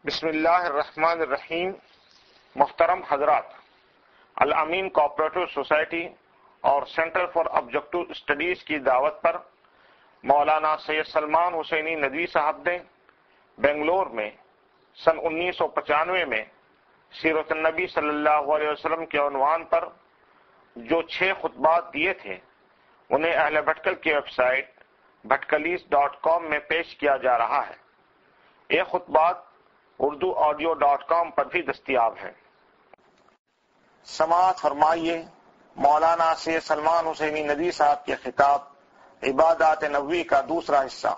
بسم اللہ الرحمن الرحیم۔ محترم حضرات، الامین کوآپریٹو سوسائٹی اور سینٹر فار آبجیکٹو اسٹڈیز کی دعوت پر مولانا سید سلمان حسینی ندوی صاحب نے بنگلور میں سن 1995 میں سیرت النبی صلی اللہ علیہ وسلم کے عنوان پر جو 6 خطبات دیے تھے انہیں اہل بھٹکل کی ویب سائٹ bhatkalis.com میں پیش کیا جا رہا ہے۔ یہ خطبات urduaudio.com پر بھی دستیاب ہیں۔ سماعت فرمائیے مولانا سید سلمان حسینی ندوی صاحب کے خطاب عبادات نبوی کا دوسرا حصہ۔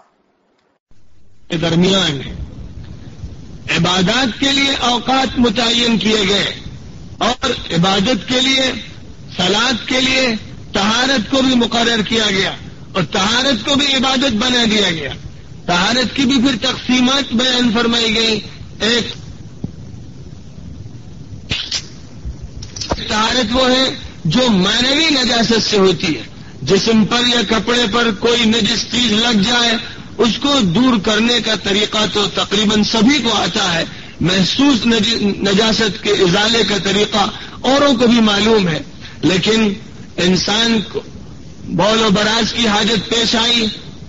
درمیان عبادات کے لیے اوقات متعین کیے گئے اور عبادت کے لیے صلاۃ کے لیے طہارت کو بھی مقرر کیا گیا اور طہارت کو بھی عبادت بنا دیا گیا۔ طہارت کی بھی پھر تقسیمات بیان فرمائی گئی۔ ایک طہارت وہ ہے جو معنوی نجاست سے ہوتی ہے، جسم پر یا کپڑے پر کوئی نجس چیز لگ جائے اس کو دور کرنے کا طریقہ تو تقریباً سبھی کو آتا ہے۔ محسوس نجاست کے ازالے کا طریقہ اوروں کو بھی معلوم ہے، لیکن انسان کو بول و براز کی حاجت پیش آئی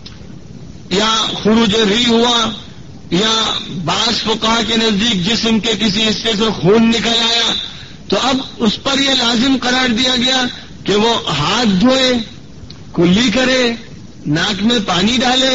یا خروج ری ہوا یا بعض فقہا کے نزدیک جسم کے کسی حصے سے خون نکل آیا تو اب اس پر یہ لازم قرار دیا گیا کہ وہ ہاتھ دھوئے، کلی کرے، ناک میں پانی ڈالے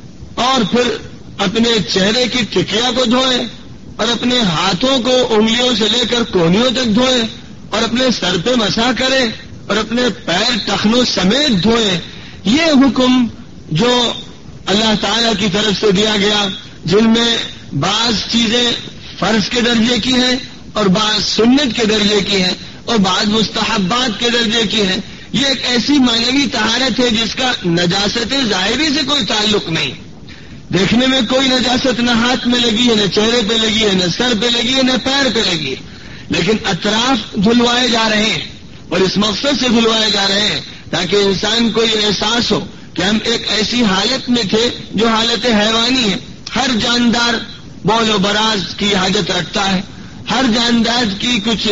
اور پھر اپنے چہرے کی ٹکیا کو دھوئے اور اپنے ہاتھوں کو انگلیوں سے لے کر کونیوں تک دھوئے اور اپنے سر پہ مسح کرے اور اپنے پیر ٹخنوں سمیت دھوئے۔ یہ حکم جو اللہ تعالی کی طرف سے دیا گیا، جن میں بعض چیزیں فرض کے درجے کی ہیں اور بعض سنت کے درجے کی ہیں اور بعض مستحبات کے درجے کی ہیں، یہ ایک ایسی معنوی طہارت ہے جس کا نجاست ظاہری سے کوئی تعلق نہیں۔ دیکھنے میں کوئی نجاست نہ ہاتھ میں لگی ہے، نہ چہرے پہ لگی ہے، نہ سر پہ لگی ہے، نہ پیر پہ لگی ہے، لیکن اطراف دھلوائے جا رہے ہیں اور اس مقصد سے دھلوائے جا رہے ہیں تاکہ انسان کو یہ احساس ہو کہ ہم ایک ایسی حالت میں تھے جو حالت حیوانی ہے۔ ہر جاندار بول و براز کی حاجت رکھتا ہے، ہر جاندار کی کچھ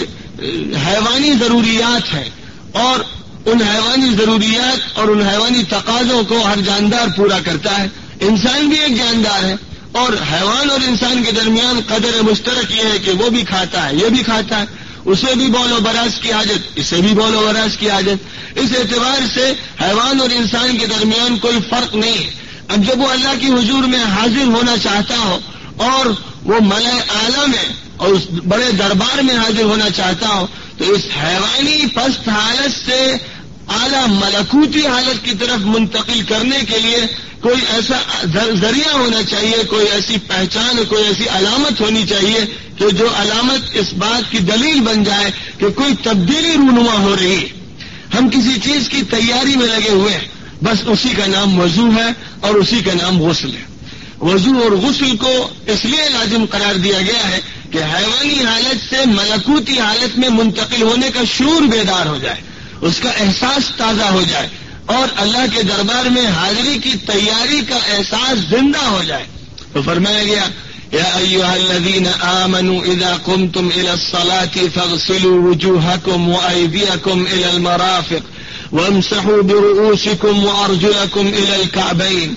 حیوانی ضروریات ہیں اور ان حیوانی ضروریات اور ان حیوانی تقاضوں کو ہر جاندار پورا کرتا ہے۔ انسان بھی ایک جاندار ہے اور حیوان اور انسان کے درمیان قدر مشترک یہ ہے کہ وہ بھی کھاتا ہے، یہ بھی کھاتا ہے، اسے بھی بول و براز کی حاجت، اسے بھی بول و براز کی حاجت۔ اس اعتبار سے حیوان اور انسان کے درمیان کوئی فرق نہیں ہے۔ اب جب وہ اللہ کی حضور میں حاضر ہونا چاہتا ہو اور وہ ملائے اعلیٰ میں اور اس بڑے دربار میں حاضر ہونا چاہتا ہو تو اس حیوانی پست حالت سے اعلیٰ ملکوتی حالت کی طرف منتقل کرنے کے لیے کوئی ایسا ذریعہ ہونا چاہیے، کوئی ایسی پہچان، کوئی ایسی علامت ہونی چاہیے کہ جو علامت اس بات کی دلیل بن جائے کہ کوئی تبدیلی رونما ہو رہی ہے۔ ہم کسی چیز کی تیاری میں لگے ہوئے ہیں، بس اسی کا نام وضو ہے اور اسی کا نام غسل ہے۔ وضو اور غسل کو اس لیے لازم قرار دیا گیا ہے کہ حیوانی حالت سے ملکوتی حالت میں منتقل ہونے کا شعور بیدار ہو جائے، اس کا احساس تازہ ہو جائے اور اللہ کے دربار میں حاضری کی تیاری کا احساس زندہ ہو جائے۔ تو فرمایا گیا یا ایھا الذین آمنوا اذا قمتم الى الصلاة فاغسلوا وجوهکم وایدیکم الى المرافق وامسحوا برؤوسکم وارجلکم الى الکعبین۔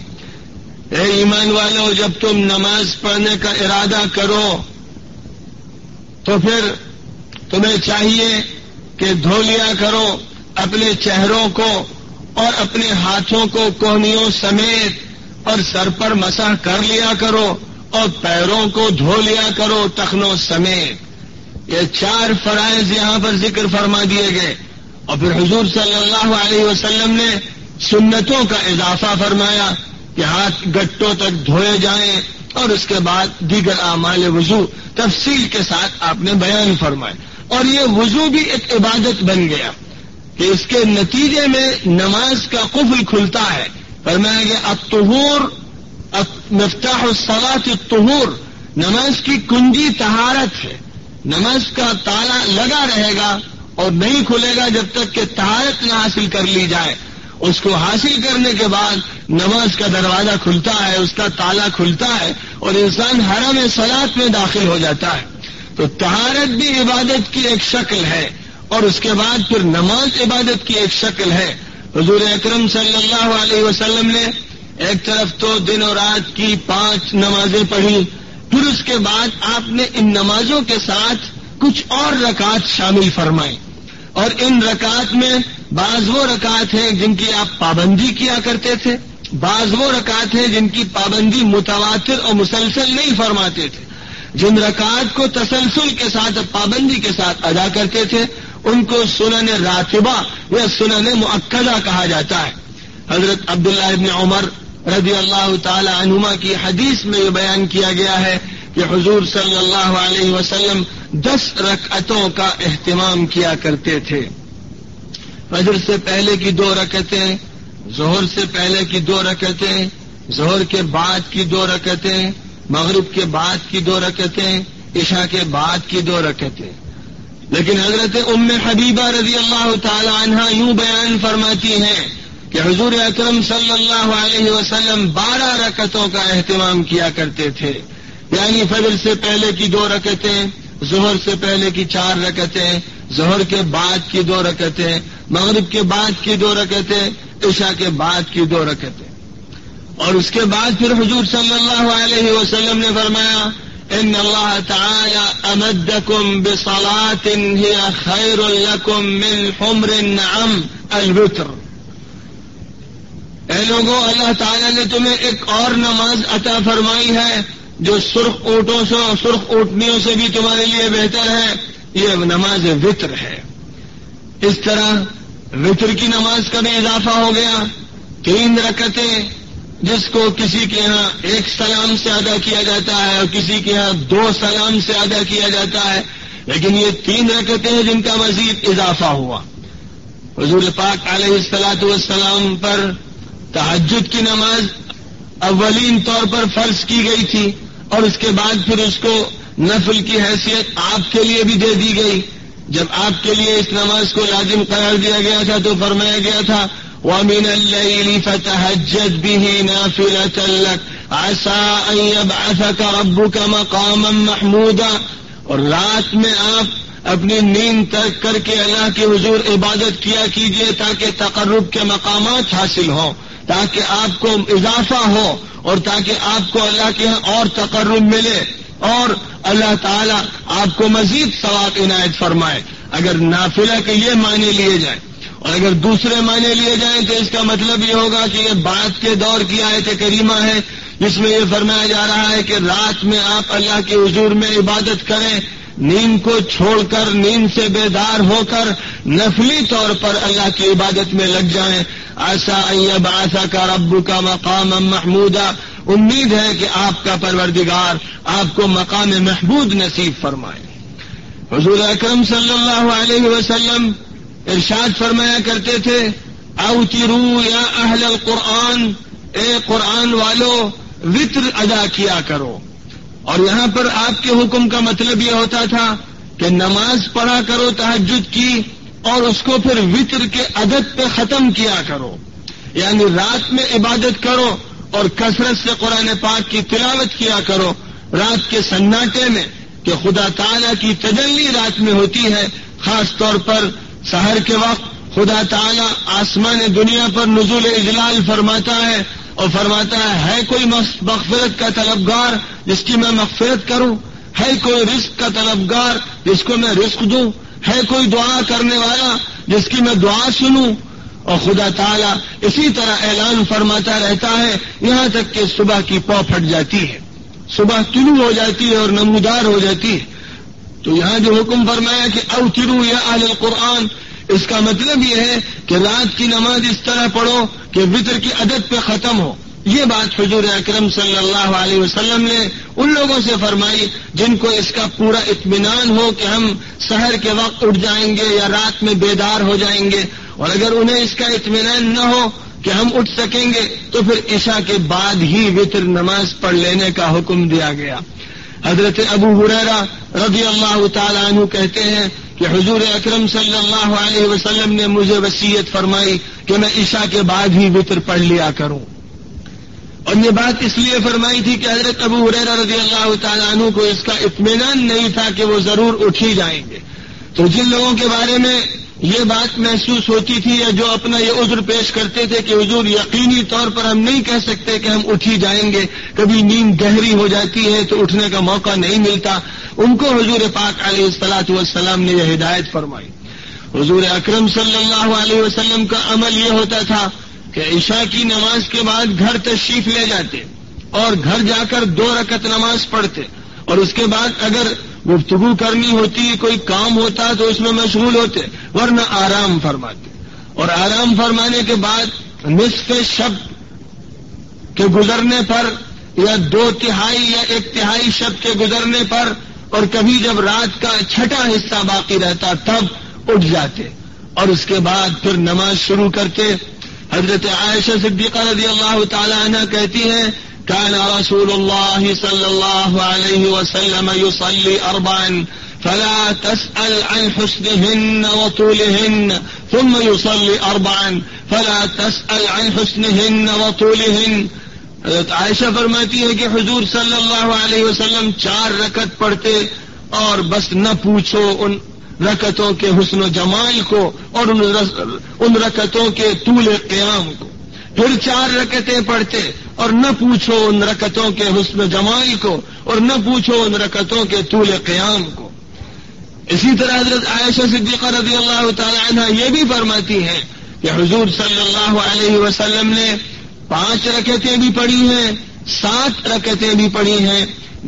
اے ایمان والو، جب تم نماز پڑھنے کا ارادہ کرو تو پھر تمہیں چاہیے کہ دھو لیا کرو اپنے چہروں کو اور اپنے ہاتھوں کو کونیوں سمیت اور سر پر مسح کر لیا کرو اور پیروں کو دھو لیا کرو ٹخنوں سمیت۔ یہ 4 فرائض یہاں پر ذکر فرما دیے گئے اور پھر حضور صلی اللہ علیہ وسلم نے سنتوں کا اضافہ فرمایا کہ ہاتھ گٹوں تک دھوئے جائیں اور اس کے بعد دیگر اعمال وضو تفصیل کے ساتھ آپ نے بیان فرمائے۔ اور یہ وضو بھی ایک عبادت بن گیا کہ اس کے نتیجے میں نماز کا قفل کھلتا ہے۔ فرمایا گیا الطہور مفتاح الصلاۃ الطہور، نماز کی کنجی طہارت ہے۔ نماز کا تالا لگا رہے گا اور نہیں کھلے گا جب تک کہ طہارت نہ حاصل کر لی جائے۔ اس کو حاصل کرنے کے بعد نماز کا دروازہ کھلتا ہے، اس کا تالا کھلتا ہے اور انسان حرم صلاۃ میں داخل ہو جاتا ہے۔ تو طہارت بھی عبادت کی ایک شکل ہے، اور اس کے بعد پھر نماز عبادت کی ایک شکل ہے۔ حضور اکرم صلی اللہ علیہ وسلم نے ایک طرف تو دن اور رات کی 5 نمازیں پڑھی، پھر اس کے بعد آپ نے ان نمازوں کے ساتھ کچھ اور رکعات شامل فرمائیں، اور ان رکعات میں بعض وہ رکعات ہیں جن کی آپ پابندی کیا کرتے تھے، بعض وہ رکعات ہیں جن کی پابندی متواتر اور مسلسل نہیں فرماتے تھے۔ جن رکعات کو تسلسل کے ساتھ پابندی کے ساتھ ادا کرتے تھے ان کو سنن راتبہ یا سنن مؤکدہ کہا جاتا ہے۔ حضرت عبداللہ ابن عمر رضی اللہ تعالی عنہما کی حدیث میں یہ بیان کیا گیا ہے کہ حضور صلی اللہ علیہ وسلم 10 رکعتوں کا اہتمام کیا کرتے تھے۔ فجر سے پہلے کی 2 رکعتیں، ظہر سے پہلے کی 2 رکعتیں، ظہر کے بعد کی 2 رکعتیں، مغرب کے بعد کی 2 رکعتیں، عشاء کے بعد کی 2 رکعتیں۔ لیکن حضرت ام حبیبہ رضی اللہ تعالی عنہا یوں بیان فرماتی ہیں کہ حضور اکرم صلی اللہ علیہ وسلم 12 رکعتوں کا اہتمام کیا کرتے تھے، یعنی فجر سے پہلے کی 2 رکعتیں، ظہر سے پہلے کی 4 رکعتیں، ظہر کے بعد کی 2 رکعتیں، مغرب کے بعد کی 2 رکعتیں، عشاء کے بعد کی 2 رکعتیں۔ اور اس کے بعد پھر حضور صلی اللہ علیہ وسلم نے فرمایا ان اللہ تعالی امدکم بصلاۃ ہی خیر لکم من حمر النعم الوتر۔ اے لوگوں، اللہ تعالی نے تمہیں ایک اور نماز عطا فرمائی ہے جو سرخ اونٹوں سے اور سرخ اونٹنیوں سے بھی تمہارے لیے بہتر ہے، یہ نماز وتر ہے۔ اس طرح وتر کی نماز کا بھی اضافہ ہو گیا، 3 رکعتیں جس کو کسی کے ہاں 1 سلام سے ادا کیا جاتا ہے اور کسی کے ہاں 2 سلام سے ادا کیا جاتا ہے، لیکن یہ 3 رکعتیں ہیں جن کا مزید اضافہ ہوا۔ حضور پاک علیہ الصلاۃ والسلام پر تہجد کی نماز اولین طور پر فرض کی گئی تھی، اور اس کے بعد پھر اس کو نفل کی حیثیت آپ کے لیے بھی دے دی گئی۔ جب آپ کے لیے اس نماز کو لازم قرار دیا گیا تھا تو فرمایا گیا تھا وَمِنَ اللَّيْلِ فَتَهَجَّدْ بِهِ نَافِلَةً لَكَ عَسَىٰ أَن يَبْعَثَكَ رَبُّكَ مَقَامًا مَحْمُودًا۔ اور رات میں آپ اپنی نیند ترک کر کے اللہ کے حضور عبادت کیا کیجیے تاکہ تقرب کے مقامات حاصل ہوں، تاکہ آپ کو اضافہ ہو اور تاکہ آپ کو اللہ کے ہاں اور تقرب ملے اور اللہ تعالیٰ آپ کو مزید ثواب عنایت فرمائے۔ اگر نافلہ کے یہ معنی لیے جائیں اور اگر دوسرے معنی لیے جائیں تو اس کا مطلب یہ ہوگا کہ یہ بعد کے دور کی آیت کریمہ ہے جس میں یہ فرمایا جا رہا ہے کہ رات میں آپ اللہ کے حضور میں عبادت کریں، نیند کو چھوڑ کر، نیند سے بیدار ہو کر نفلی طور پر اللہ کی عبادت میں لگ جائیں۔ عسیٰ ان یبعثک ربک مقاما محمودا، امید ہے کہ آپ کا پروردگار آپ کو مقام محمود نصیب فرمائے۔ حضور اکرم صلی اللہ علیہ وسلم ارشاد فرمایا کرتے تھے اوتروا یا اہل القرآن، اے قرآن والو وتر ادا کیا کرو۔ اور یہاں پر آپ کے حکم کا مطلب یہ ہوتا تھا کہ نماز پڑھا کرو تہجد کی اور اس کو پھر وتر کے عدد پہ ختم کیا کرو، یعنی رات میں عبادت کرو اور کثرت سے قرآن پاک کی تلاوت کیا کرو رات کے سناٹے میں، کہ خدا تعالیٰ کی تجلی رات میں ہوتی ہے۔ خاص طور پر سحر کے وقت خدا تعالیٰ آسمان دنیا پر نزول اجلال فرماتا ہے اور فرماتا ہے کوئی مغفرت کا طلبگار جس کی میں مغفرت کروں، ہے کوئی رزق کا طلبگار جس کو میں رزق دوں، ہے کوئی دعا کرنے والا جس کی میں دعا سنوں۔ اور خدا تعالیٰ اسی طرح اعلان فرماتا رہتا ہے یہاں تک کہ صبح کی پاؤں پھٹ جاتی ہے، صبح طلوع ہو جاتی ہے اور نمودار ہو جاتی ہے۔ تو یہاں جو حکم فرمایا کہ اوتروا یا اہل القرآن، اس کا مطلب یہ ہے کہ رات کی نماز اس طرح پڑھو کہ وتر کی عدد پہ ختم ہو۔ یہ بات حضور اکرم صلی اللہ علیہ وسلم نے ان لوگوں سے فرمائی جن کو اس کا پورا اطمینان ہو کہ ہم سحر کے وقت اٹھ جائیں گے یا رات میں بیدار ہو جائیں گے، اور اگر انہیں اس کا اطمینان نہ ہو کہ ہم اٹھ سکیں گے تو پھر عشاء کے بعد ہی وتر نماز پڑھ لینے کا حکم دیا گیا۔ حضرت ابو ہریرہ رضی اللہ تعالی عنہ کہتے ہیں کہ حضور اکرم صلی اللہ علیہ وسلم نے مجھے وصیت فرمائی کہ میں عشاء کے بعد ہی وتر پڑھ لیا کروں۔ اور یہ بات اس لیے فرمائی تھی کہ حضرت ابو ہریرہ رضی اللہ تعالیٰ عنہ کو اس کا اطمینان نہیں تھا کہ وہ ضرور اٹھ ہی جائیں گے. تو جن لوگوں کے بارے میں یہ بات محسوس ہوتی تھی یا جو اپنا یہ عذر پیش کرتے تھے کہ حضور یقینی طور پر ہم نہیں کہہ سکتے کہ ہم اٹھ ہی جائیں گے، کبھی نیند گہری ہو جاتی ہے تو اٹھنے کا موقع نہیں ملتا، ان کو حضور پاک علیہ الصلوۃ والسلام نے یہ ہدایت فرمائی. حضور اکرم صلی اللہ علیہ وسلم کا عمل یہ ہوتا تھا کہ عشاء کی نماز کے بعد گھر تشریف لے جاتے اور گھر جا کر 2 رکعت نماز پڑھتے، اور اس کے بعد اگر گفتگو کرنی ہوتی، کوئی کام ہوتا تو اس میں مشغول ہوتے، ورنہ آرام فرماتے. اور آرام فرمانے کے بعد نصف شب کے گزرنے پر یا 2/3 یا 1/3 شب کے گزرنے پر اور کبھی جب رات کا 6واں حصہ باقی رہتا تب اٹھ جاتے اور اس کے بعد پھر نماز شروع کرتے. حضرت عائشہ صدیقہ رضی اللہ تعالی عنہ کہتی ہیں كان رسول الله صلى الله عليه وسلم يصلي 4 فلا تسأل عن حسنهن وطولهن ثم يصلي 4 فلا تسأل عن حسنهن وطولهن. حضرت عائشہ فرماتی ہے کہ حضور صلی اللہ علیہ وسلم 4 رکعت پڑھتے اور بس نہ پوچھو ان رکعتوں کے حسن و جمال کو اور ان رکعتوں کے طول قیام کو. پھر 4 رکعتیں پڑھتے اور نہ پوچھو ان رکعتوں کے حسن و جمال کو اور نہ پوچھو ان رکعتوں کے طول قیام کو. اسی طرح حضرت عائشہ صدیقہ رضی اللہ تعالی عنہ یہ بھی فرماتی ہیں کہ حضور صلی اللہ علیہ وسلم نے 5 رکعتیں بھی پڑھی ہیں، 7 رکعتیں بھی پڑھی ہیں،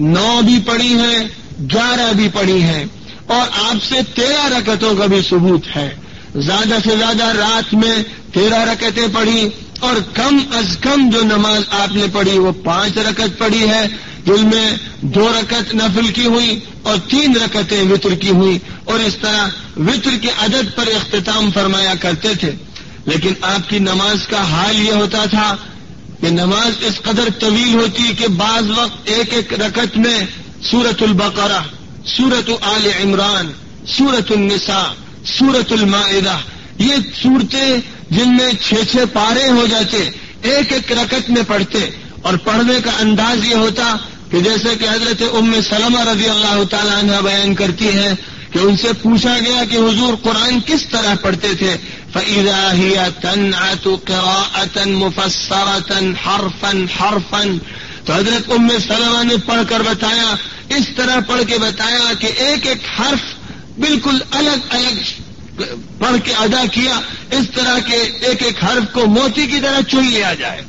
9 بھی پڑھی ہیں، 11 بھی پڑھی ہیں، اور آپ سے 13 رکعتوں کا بھی ثبوت ہے. زیادہ سے زیادہ رات میں 13 رکعتیں پڑھی اور کم از کم جو نماز آپ نے پڑھی وہ 5 رکعت پڑھی ہے، جن میں 2 رکعت نفل کی ہوئی اور 3 رکعتیں وتر کی ہوئی، اور اس طرح وتر کے عدد پر اختتام فرمایا کرتے تھے. لیکن آپ کی نماز کا حال یہ ہوتا تھا کہ نماز اس قدر طویل ہوتی کہ بعض وقت ایک رکعت میں سورۃ البقرہ، سورۃ آل عمران، سورۃ النساء، سورۃ المائدہ، یہ صورتیں جن میں 6 پارے ہو جاتے ایک رکعت میں پڑھتے. اور پڑھنے کا انداز یہ ہوتا کہ جیسے کہ حضرت ام سلمہ رضی اللہ تعالی عنہ بیان کرتی ہیں کہ ان سے پوچھا گیا کہ حضور قرآن کس طرح پڑھتے تھے. فَإِذَا هِيَ تَنْعَتُ قِرَاءَةً مُفَسَّرَةً حَرْفًا حَرْفًا. تو حضرت ام سلمہ نے پڑھ کر بتایا، اس طرح پڑھ کے بتایا کہ ایک حرف بالکل الگ الگ پڑھ کے ادا کیا، اس طرح کے ایک حرف کو موتی کی طرح چن لیا جائے.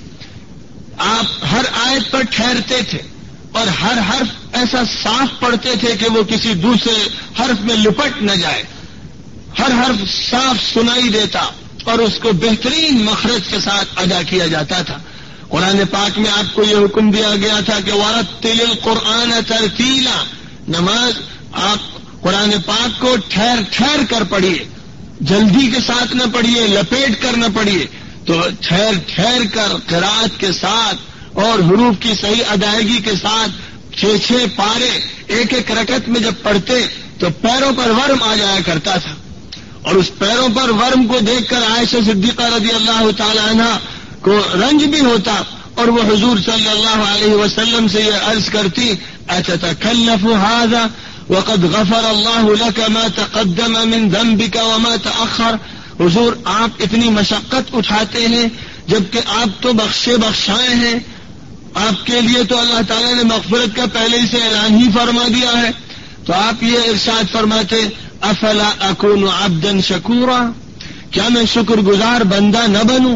آپ ہر آیت پر ٹھہرتے تھے اور ہر حرف ایسا صاف پڑھتے تھے کہ وہ کسی دوسرے حرف میں لپٹ نہ جائے. ہر حرف صاف سنائی دیتا اور اس کو بہترین مخرج کے ساتھ ادا کیا جاتا تھا. قرآن پاک میں آپ کو یہ حکم دیا گیا تھا کہ وَرَتِّلِ الْقُرْآنَ تَرْتِيلًا. نماز آپ قرآن پاک کو ٹھہر ٹھہر کر پڑھیے، جلدی کے ساتھ نہ پڑھیے، لپیٹ کر نہ پڑھیے. تو ٹھہر ٹھہر کر قرات کے ساتھ اور حروف کی صحیح ادائیگی کے ساتھ 6 پارے ایک رکعت میں جب پڑھتے تو پیروں پر ورم آ جایا کرتا تھا. اور اس پیروں پر ورم کو دیکھ کر عائشہ صدیقہ رضی اللہ تعالی عنہ کو رنج بھی ہوتا اور وہ حضور صلی اللہ علیہ وسلم سے یہ عرض کرتی أتتكلف هذا وقد غفر الله لك ما تقدم من ذنبك وما تأخر. حضور آپ اتنی مشقت اٹھاتے ہیں جبکہ آپ تو بخشے بخشائے ہیں، آپ کے لیے تو اللہ تعالیٰ نے مغفرت کا پہلے ہی سے اعلان ہی فرما دیا ہے. تو آپ یہ ارشاد فرماتے افلا اکون عبدا شکورا، کیا میں شکر گزار بندہ نہ بنوں؟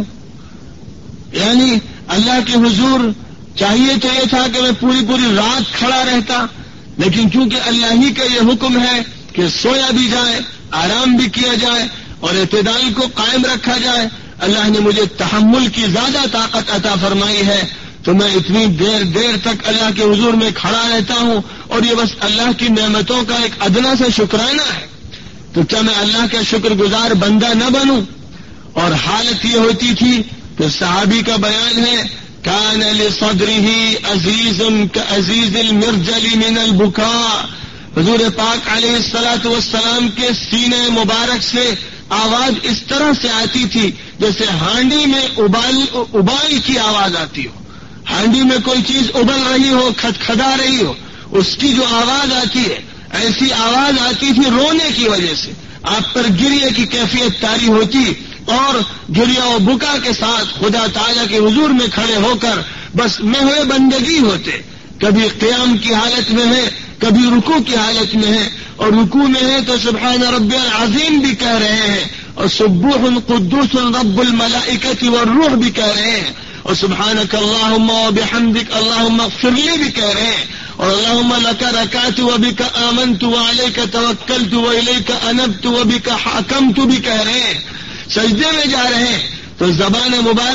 یعنی اللہ کے حضور چاہیے تو یہ تھا کہ میں پوری رات کھڑا رہتا، لیکن چونکہ اللہ ہی کا یہ حکم ہے کہ سویا بھی جائے، آرام بھی کیا جائے اور اعتدال کو قائم رکھا جائے، اللہ نے مجھے تحمل کی زیادہ طاقت عطا فرمائی ہے، تو میں اتنی دیر تک اللہ کے حضور میں کھڑا رہتا ہوں اور یہ بس اللہ کی نعمتوں کا ایک ادنا سا شکرانہ ہے. تو کیا میں اللہ کا شکر گزار بندہ نہ بنوں؟ اور حالت یہ ہوتی تھی کہ صحابی کا بیان ہے کان لصدرہ عزیز کعزیز المرجل من البکاء. حضور پاک علیہ الصلاۃ والسلام کے سینے مبارک سے آواز اس طرح سے آتی تھی جیسے ہانڈی میں ابال کی آواز آتی ہو. ہانڈی میں کوئی چیز ابل رہی ہو، کھدکھدا رہی ہو، اس کی جو آواز آتی ہے، ایسی آواز آتی تھی رونے کی وجہ سے، آپ پر گریے کی کیفیت طاری ہوتی، اور گریا و بکا کے ساتھ خدا تعالیٰ کے حضور میں کھڑے ہو کر بس محو بندگی ہوتے، کبھی قیام کی حالت میں ہے، کبھی رکوع کی حالت میں ہے، اور رکوع میں ہے تو سبحان ربی العظیم بھی کہہ رہے ہیں، اور سبوح قدوس رب الملائکۃ والروح بھی کہہ رہے ہیں، اور سبحانک اللہم وبحمدک اللہم اغفر لی بھی کہہ رہے ہیں، اور اللہم لک رکعت وبک آمنت وعلیک توکلت والیک انبت وبک حاکمت بھی کہہ رہے ہیں، سجدے میں جا رہے ہیں تو زبان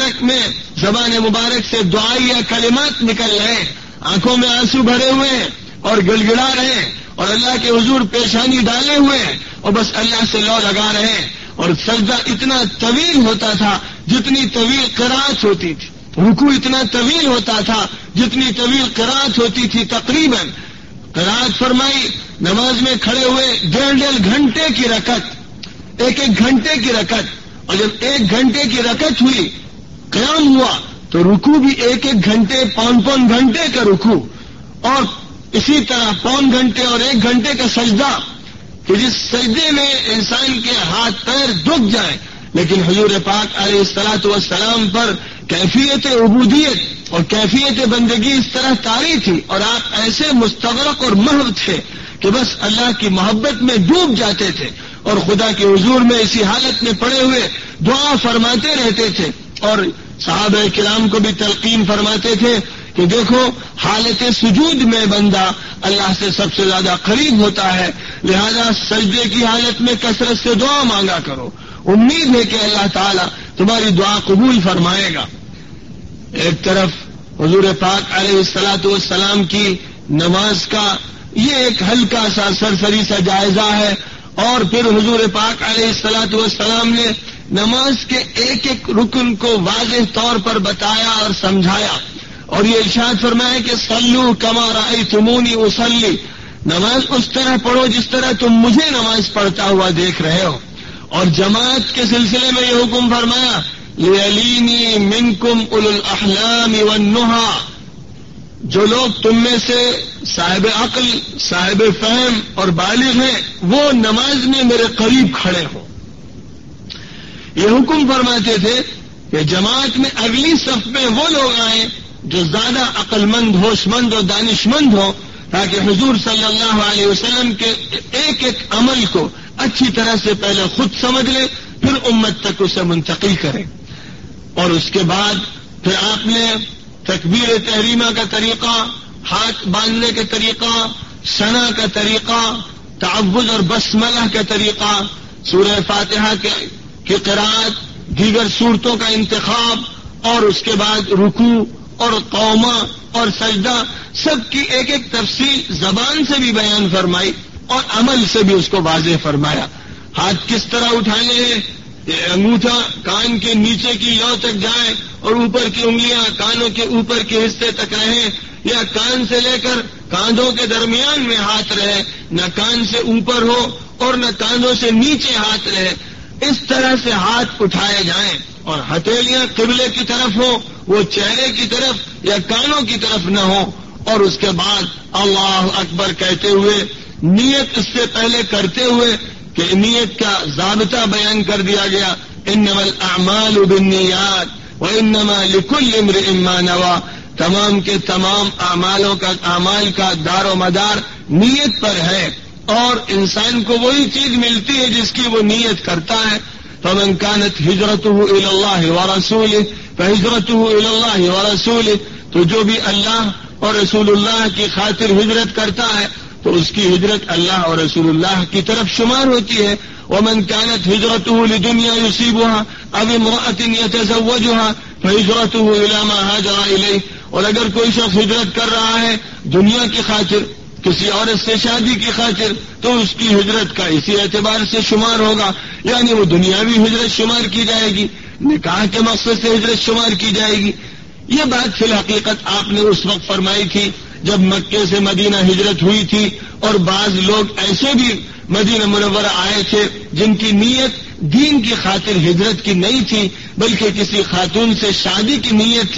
مبارک سے دعائیہ کلمات نکل رہے ہیں، آنکھوں میں آنسو بھرے ہوئے ہیں اور گڑگڑا رہے ہیں، اور اللہ کے حضور پیشانی ڈالے ہوئے ہیں اور بس اللہ سے لو لگا رہے ہیں، اور سجدہ اتنا طویل ہوتا تھا جتنی طویل قرات ہوتی تھی، رکوع اتنا طویل ہوتا تھا جتنی طویل قرات ہوتی تھی، تقریباً قرات فرمائی نماز میں کھڑے ہوئے 1.5 گھنٹے کی رکعت، 1 گھنٹے کی رکعت، اور جب 1 گھنٹے کی رکعت ہوئی، قیام ہوا تو رکوع بھی 1 گھنٹے، 5 گھنٹے کا رکوع، اور اسی طرح 5 گھنٹے اور 1 گھنٹے کا سجدہ، کہ جس سجدے میں انسان کے ہاتھ پیر دکھ جائیں، لیکن حضور پاک علیہ الصلوۃ والسلام پر کیفیت عبودیت اور کیفیت بندگی اس طرح طاری تھی، اور آپ ایسے مستغرق اور محو تھے کہ بس اللہ کی محبت میں ڈوب جاتے تھے، اور خدا کے حضور میں اسی حالت میں پڑے ہوئے دعا فرماتے رہتے تھے، اور صحابہ کرام کو بھی تلقین فرماتے تھے کہ دیکھو حالت سجود میں بندہ اللہ سے سب سے زیادہ قریب ہوتا ہے، لہذا سجدے کی حالت میں کثرت سے دعا مانگا کرو، امید ہے کہ اللہ تعالیٰ تمہاری دعا قبول فرمائے گا۔ ایک طرف حضور پاک علیہ الصلوۃ والسلام کی نماز کا یہ ایک ہلکا سا سرسری سا جائزہ ہے، اور پھر حضور پاک علیہ الصلوۃ والسلام نے نماز کے ایک ایک رکن کو واضح طور پر بتایا اور سمجھایا، اور یہ ارشاد فرمایا کہ صلو کما رأیتمونی اصلی، نماز اس طرح پڑھو جس طرح تم مجھے نماز پڑھتا ہوا دیکھ رہے ہو، اور جماعت کے سلسلے میں یہ حکم فرمایا لِيَلِينِي مِنْكُمْ أُولُو الْأَحْلَامِ وَالنُّهَى، جو لوگ تم میں سے صاحب عقل، صاحب فہم اور بالغ ہیں وہ نماز میں میرے قریب کھڑے ہوں۔ یہ حکم فرماتے تھے کہ جماعت میں اگلی صف میں وہ لوگ آئیں جو زیادہ عقل مند، ہوش مند اور دانش مند ہوں، تاکہ حضور صلی اللہ علیہ وسلم کے ایک ایک عمل کو اچھی طرح سے پہلے خود سمجھ لیں، پھر امت تک اسے منتقل کریں۔ اور اس کے بعد پھر آپ نے تکبیر تحریمہ کا طریقہ، ہاتھ باندھنے کا طریقہ، ثنا کا طریقہ، تعوذ اور بسملہ کا طریقہ، سورہ فاتحہ کی قرأت، دیگر صورتوں کا انتخاب، اور اس کے بعد رکوع اور قومہ اور سجدہ، سب کی ایک ایک تفصیل زبان سے بھی بیان فرمائی اور عمل سے بھی اس کو واضح فرمایا۔ ہاتھ کس طرح اٹھانے ہیں، انگوٹھا کان کے نیچے کی لو تک جائے اور اوپر کی انگلیاں کانوں کے اوپر کے حصے تک رہیں، یا کان سے لے کر کاندھوں کے درمیان میں ہاتھ رہے، نہ کان سے اوپر ہو اور نہ کاندھوں سے نیچے ہاتھ رہے، اس طرح سے ہاتھ اٹھائے جائیں، اور ہتھیلیاں قبلے کی طرف ہو، وہ چہرے کی طرف یا کانوں کی طرف نہ ہو، اور اس کے بعد اللہ اکبر کہتے ہوئے نیت اس سے پہلے کرتے ہوئے کہ نیت کا ضابطہ بیان کر دیا گیا، انما الاعمال بالنیات وانما لکل امرئ ما نوى، تمام کے تمام اعمال کا دار و مدار نیت پر ہے، اور انسان کو وہی چیز ملتی ہے جس کی وہ نیت کرتا ہے۔ فمن كانت هجرته الى الله ورسوله فهجرته الى الله ورسوله، تو جو بھی اللہ اور رسول اللہ کی خاطر ہجرت کرتا ہے تو اس کی ہجرت اللہ اور رسول اللہ کی طرف شمار ہوتی ہے۔ ومن كانت هجرته لدنيا يصيبها أو امرأة يتزوجها فهجرته إلى ما هاجر إليه، اور اگر کوئی شخص ہجرت کر رہا ہے دنیا کی خاطر، کسی عورت سے شادی کی خاطر، تو اس کی ہجرت کا اسی اعتبار سے شمار ہوگا، یعنی وہ دنیاوی ہجرت شمار کی جائے گی، نکاح کے مقصد سے ہجرت شمار کی جائے گی۔ یہ بات فی الحقیقت آپ نے اس وقت فرمائی تھی جب مکے سے مدینہ ہجرت ہوئی تھی، اور بعض لوگ ایسے بھی مدینہ منورہ آئے تھے جن کی نیت دین کی خاطر ہجرت کی نہیں تھی، بلکہ کسی خاتون سے شادی کی نیت تھی،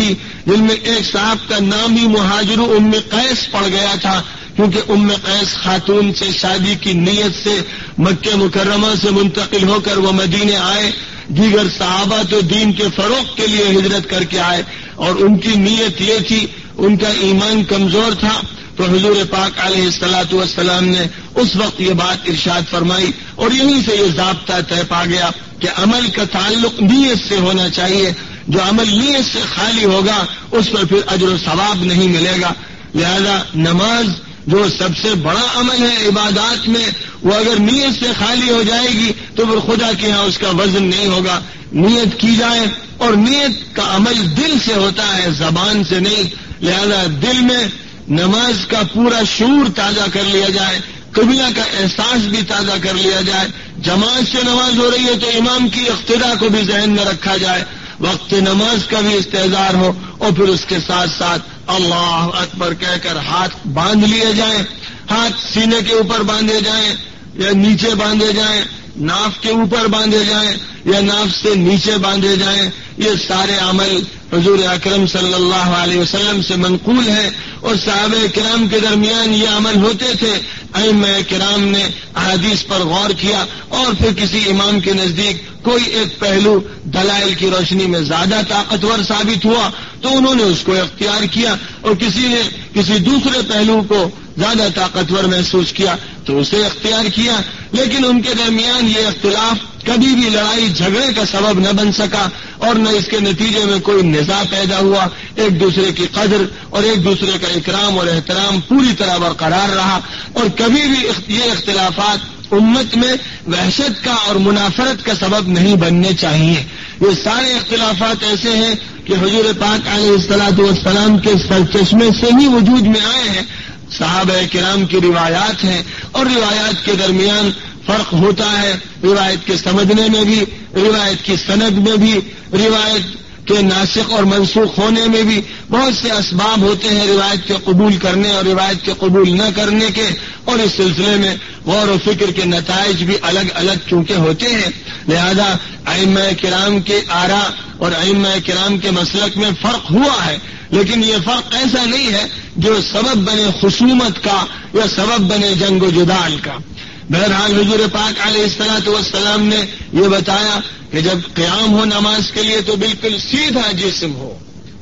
جن میں ایک صاحب کا نام ہی مہاجر ام قیس پڑ گیا تھا، کیونکہ ام قیس خاتون سے شادی کی نیت سے مکہ مکرمہ سے منتقل ہو کر وہ مدینے آئے۔ دیگر صحابہ تو دین کے فروغ کے لیے ہجرت کر کے آئے، اور ان کی نیت یہ تھی، ان کا ایمان کمزور تھا، تو حضور پاک علیہ الصلوۃ والسلام نے اس وقت یہ بات ارشاد فرمائی، اور یہیں سے یہ ضابطہ طے پا گیا کہ عمل کا تعلق نیت سے ہونا چاہیے۔ جو عمل نیت سے خالی ہوگا اس پر پھر اجر و ثواب نہیں ملے گا۔ لہذا نماز جو سب سے بڑا عمل ہے عبادات میں، وہ اگر نیت سے خالی ہو جائے گی تو پھر خدا کے ہاں اس کا وزن نہیں ہوگا۔ نیت کی جائے، اور نیت کا عمل دل سے ہوتا ہے، زبان سے نہیں۔ لہذا دل میں نماز کا پورا شعور تازہ کر لیا جائے، قبلہ کا احساس بھی تازہ کر لیا جائے۔ جماعت سے نماز ہو رہی ہے تو امام کی اقتدا کو بھی ذہن میں رکھا جائے، وقت نماز کا بھی استحضار ہو، اور پھر اس کے ساتھ ساتھ اللہ اکبر کہہ کر ہاتھ باندھ لیے جائیں، ہاتھ سینے کے اوپر باندھے جائیں یا نیچے باندھے جائیں، ناف کے اوپر باندھے جائیں یا ناف سے نیچے باندھے جائیں۔ یہ سارے عمل حضور اکرم صلی اللہ علیہ وسلم سے منقول ہیں، اور صحابہ کرام کے درمیان یہ عمل ہوتے تھے۔ ائمہ کرام نے احادیث پر غور کیا، اور پھر کسی امام کے نزدیک کوئی ایک پہلو دلائل کی روشنی میں زیادہ طاقتور ثابت ہوا تو انہوں نے اس کو اختیار کیا، اور کسی نے کسی دوسرے پہلو کو زیادہ طاقتور محسوس کیا تو اسے اختیار کیا، لیکن ان کے درمیان یہ اختلاف کبھی بھی لڑائی جھگڑے کا سبب نہ بن سکا، اور نہ اس کے نتیجے میں کوئی نزاع پیدا ہوا۔ ایک دوسرے کی قدر اور ایک دوسرے کا اکرام اور احترام پوری طرح برقرار رہا، اور کبھی بھی یہ اختلافات امت میں وحشت کا اور منافرت کا سبب نہیں بننے چاہیے۔ یہ سارے اختلافات ایسے ہیں کہ حضور پاک علیہ الصلوۃ والسلام کے سرچشمے سے ہی وجود میں آئے ہیں۔ صحابہ کرام کی روایات ہیں، اور روایات کے درمیان فرق ہوتا ہے، روایت کے سمجھنے میں بھی، روایت کی سند میں بھی، روایت کے ناسخ اور منسوخ ہونے میں بھی بہت سے اسباب ہوتے ہیں روایت کے قبول کرنے اور روایت کے قبول نہ کرنے کے، اور اس سلسلے میں غور و فکر کے نتائج بھی الگ الگ چونکہ ہوتے ہیں۔ لہذا ائمہ کرام کے آراء اور ائمہ کرام کے مسلک میں فرق ہوا ہے، لیکن یہ فرق ایسا نہیں ہے جو سبب بنے خصومت کا یا سبب بنے جنگ و جدال کا۔ بہرحال حضور پاک علیہ الصلوۃ والسلام نے یہ بتایا کہ جب قیام ہو نماز کے لیے تو بالکل سیدھا جسم ہو،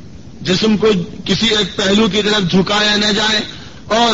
جسم کو کسی ایک پہلو کی طرف جھکایا نہ جائے، اور